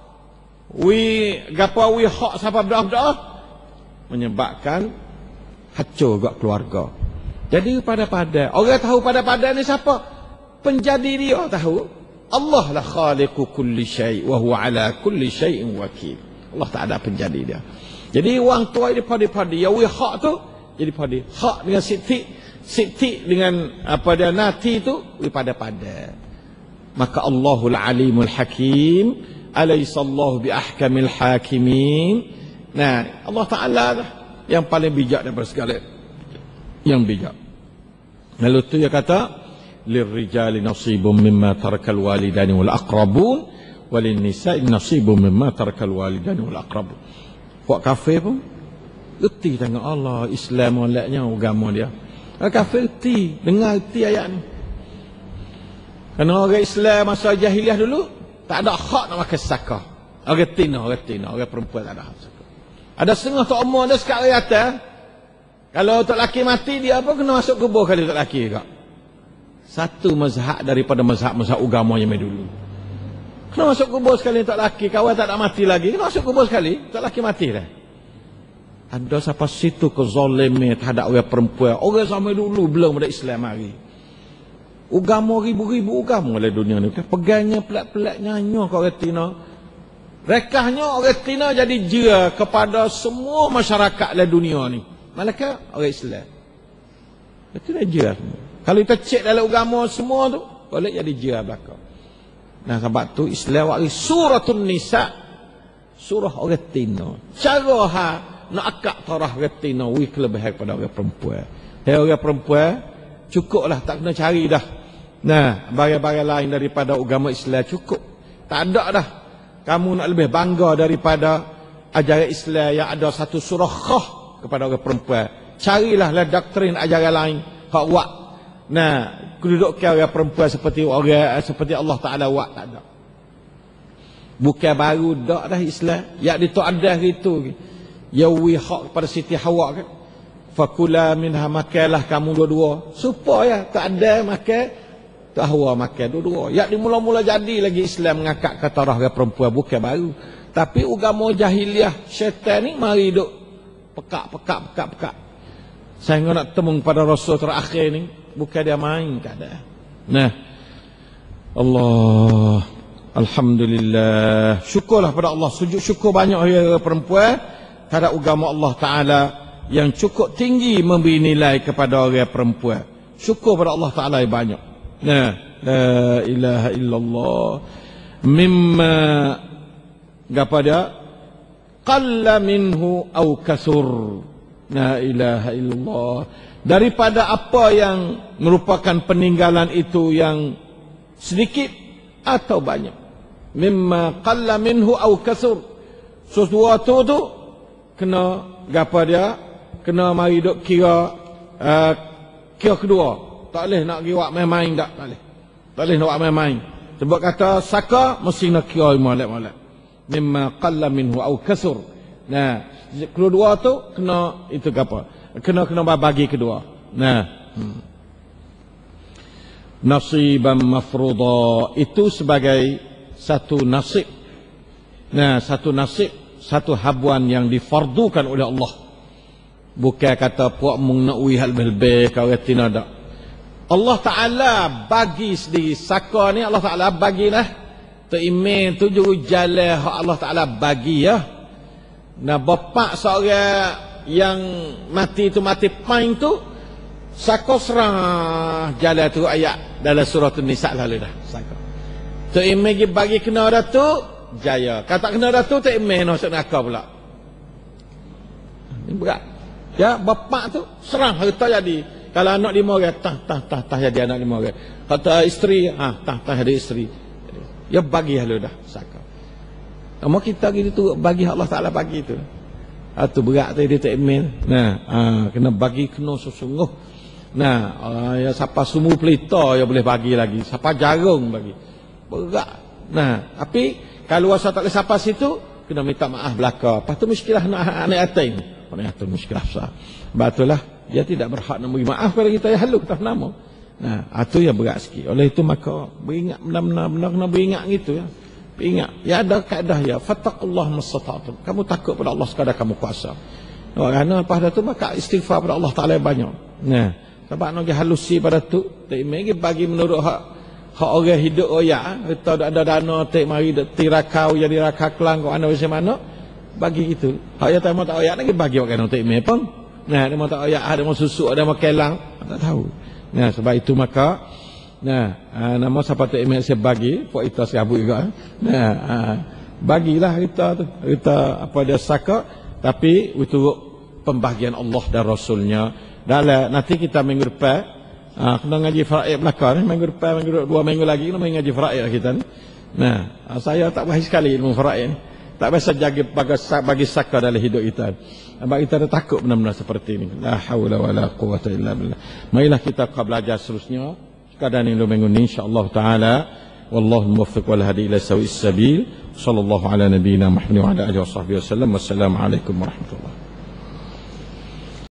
Speaker 1: wi gapo wi hak siapa berdoa menyebabkan hancur gak keluarga. Jadi pada-pada orang tahu pada-pada ni siapa? Penjadi dia tahu. Allah lah khaliqu kulli syai' wa huwa ala kulli syai'in wakil. Allah tak ada penjadi dia. Jadi orang tua dia pada-pada ya wi hak tu jadi pada hak dengan siti siti dengan apa dia nati tu wi pada-pada. Maka Allahul Alimul Hakim, alaysa Allah bi ahkamil hakimin. Nah, Allah Taala lah yang paling bijak daripada segala yang bijak. Lalu tu dia kata lirrijali nasibun mimma tarakal walidani wal aqrabun walin nisa'i nasibun mimma tarakal walidani wal aqrabun. Puak kafir pun reti tengok Allah Islam moleknya agama dia. Kafir reti dengar reti ayat ni. Kerana orang Islam masa jahiliah dulu tak ada hak nak makan zakah. Orang tina, orang tina, orang perempuan tak ada hak zakah. Ada setengah tok umur dia sekat atas. Kalau tok laki mati dia apa kena masuk kubur kali tok laki juga. Satu mazhab daripada mazhab-mazhab agama yang dulu. Kena masuk kubur sekali tok laki, kawan tak nak mati lagi, kena masuk kubur sekali, tok laki mati dah. Ada siapa situ kezaliman terhadap orang perempuan. Orang zaman dulu belum ada Islam hari. Agama ribu-ribu agama dalam dunia ni. Pegangnya pelat-pelat nyanyi kau orang Tina. Rekahnya orang Tina jadi jera kepada semua masyarakat dalam dunia ni. Malaikat orang Islam. Itu dah jera semua. Kalau kita cek dalam agama semua tu, boleh jadi jera belakang. Nah sebab tu Islam wari Suratun Nisa. Surah orang Tina. Cara ha nak akak tarah orang Tina wi kelebihan kepada orang perempuan. Hai orang perempuan, cukuplah tak kena cari dah. Nah, barang-barang lain daripada agama Islam cukup. Tak ada dah. Kamu nak lebih bangga daripada ajaran Islam yang ada satu surah khah kepada orang perempuan. Carilah lah doktrin ajaran lain hak wak. Nah, kedudukan orang perempuan seperti orang seperti Allah Taala wak tak ada. Bukan baru dak dah Islam. Ya itu ada gitu. Ya wi hak kepada Siti Hawa kan. Fakula minha makanlah kamu dua-dua. Supaya tak ada makan tak Hawa makan dua-dua. Ya di mula-mula jadi lagi Islam mengangkat kata orang perempuan bukan baru. Tapi agama jahiliah syaitan ni mari duk pekak-pekak pekak-pekak. Saya nak temu pada Rasul terakhir ni bukan dia main keadaan. Nah. Allah alhamdulillah. Syukurlah pada Allah. Sujud syukur banyak orang perempuan terhadap agama Allah Taala yang cukup tinggi memberi nilai kepada orang perempuan. Syukur pada Allah Taala yang banyak. Nah, la ilaha illallah mimma apa dia? Qalla minhu au kasur. La ilaha illallah. Daripada apa yang merupakan peninggalan itu yang sedikit atau banyak. Mimma qalla minhu au kasur. Sesuatu tu kena apa dia? Kena mari duk kira uh, kira kedua. Tak boleh nak kira main-main tak, tak boleh. Tak boleh nak main-main. Sebab kata saka mesti nak kira molek-molek. Mimma qalla minhu au kasur. Nah, kedua tu kena itu apa? Kena kena bagi kedua. Nah. Hmm. Nasiban mafruḍa itu sebagai satu nasib. Nah, satu nasib, satu habuan yang difardukan oleh Allah. Bukan kata puak mung nak wi hal lebih kau kata tidak. Allah Taala bagi sendiri saka ni Allah Taala bagilah. Tu email tu juru jalan hak Allah Taala bagi ya. Nah bapak seorang yang mati tu mati pain tu saka serah jalan tu ayat dalam surah An-Nisa lalu dah saka. Tu email bagi kena dah tu jaya. Kata kena dah tu tu email nak neraka pula. Ini berat. Ya, bapak tu serang harta jadi. Kalau anak lima orang, tah, tah, tah, tah jadi anak lima orang. Kata isteri, ah, tah, tah jadi isteri. Ya bagi halu dah, saka. Kamu kita gitu bagi Allah Taala bagi tu. Ah tu berat tu dia tak email. Nah, ah, kena bagi kena sesungguh. Nah, ah, ya siapa sumu pelita ya boleh bagi lagi. Siapa jagung bagi. Berat. Nah, tapi kalau asa tak boleh siapa situ, kena minta maaf belaka. Lepas tu muskilah nak anak yatim. Anak yatim muskilah besar. Batulah dia tidak berhak nak beri maaf kepada kita yang halu kita nama. Nah, itu yang berat sikit. Oleh itu maka beringat benar-benar benar kena beringat gitu ya. Ingat, ya ada kaedah ya, fattaqullah mastata'tum. Kamu takut pada Allah sekadar kamu kuasa. Kerana lepas tu maka istighfar pada Allah Taala banyak. Nah, sebab nak halusi pada tu, tak imagi bagi menurut hak hak orang hidup oyak, kita ada dana tak mari tirakau jadi raka kelang kau ana macam mana? Bagi itu. Hak ya tak mau tak oyak lagi bagi orang tak imai pun. Nah, dia mau tak oyak, ada mau susuk, ada mau kelang, tak tahu. Nah, sebab itu maka nah, aa, nama siapa tak imai saya bagi, buat kita serabut juga. Nah, aa, bagilah kita tu. Kita apa dia saka, tapi itu pembahagian Allah dan Rasulnya. Dalam nanti kita minggu depan ah, kena ngaji faraid belakang ni, minggu depan minggu dua minggu lagi kena ngaji faraid kita ni. Nah, saya tak bahas sekali ilmu faraid ni. Tak biasa jaga bagi, bagi saka dalam hidup kita. Sebab kita ada takut benar-benar seperti ini. La haula wala quwwata illa billah. Marilah kita belajar seterusnya. Sekadar ni dua minggu ni insya-Allah taala. Wallahu muwaffiq wal hadi ila sawis sabil. Sallallahu ala nabiyyina Muhammad wa ala alihi wasahbihi wasallam. Wassalamu alaikum warahmatullahi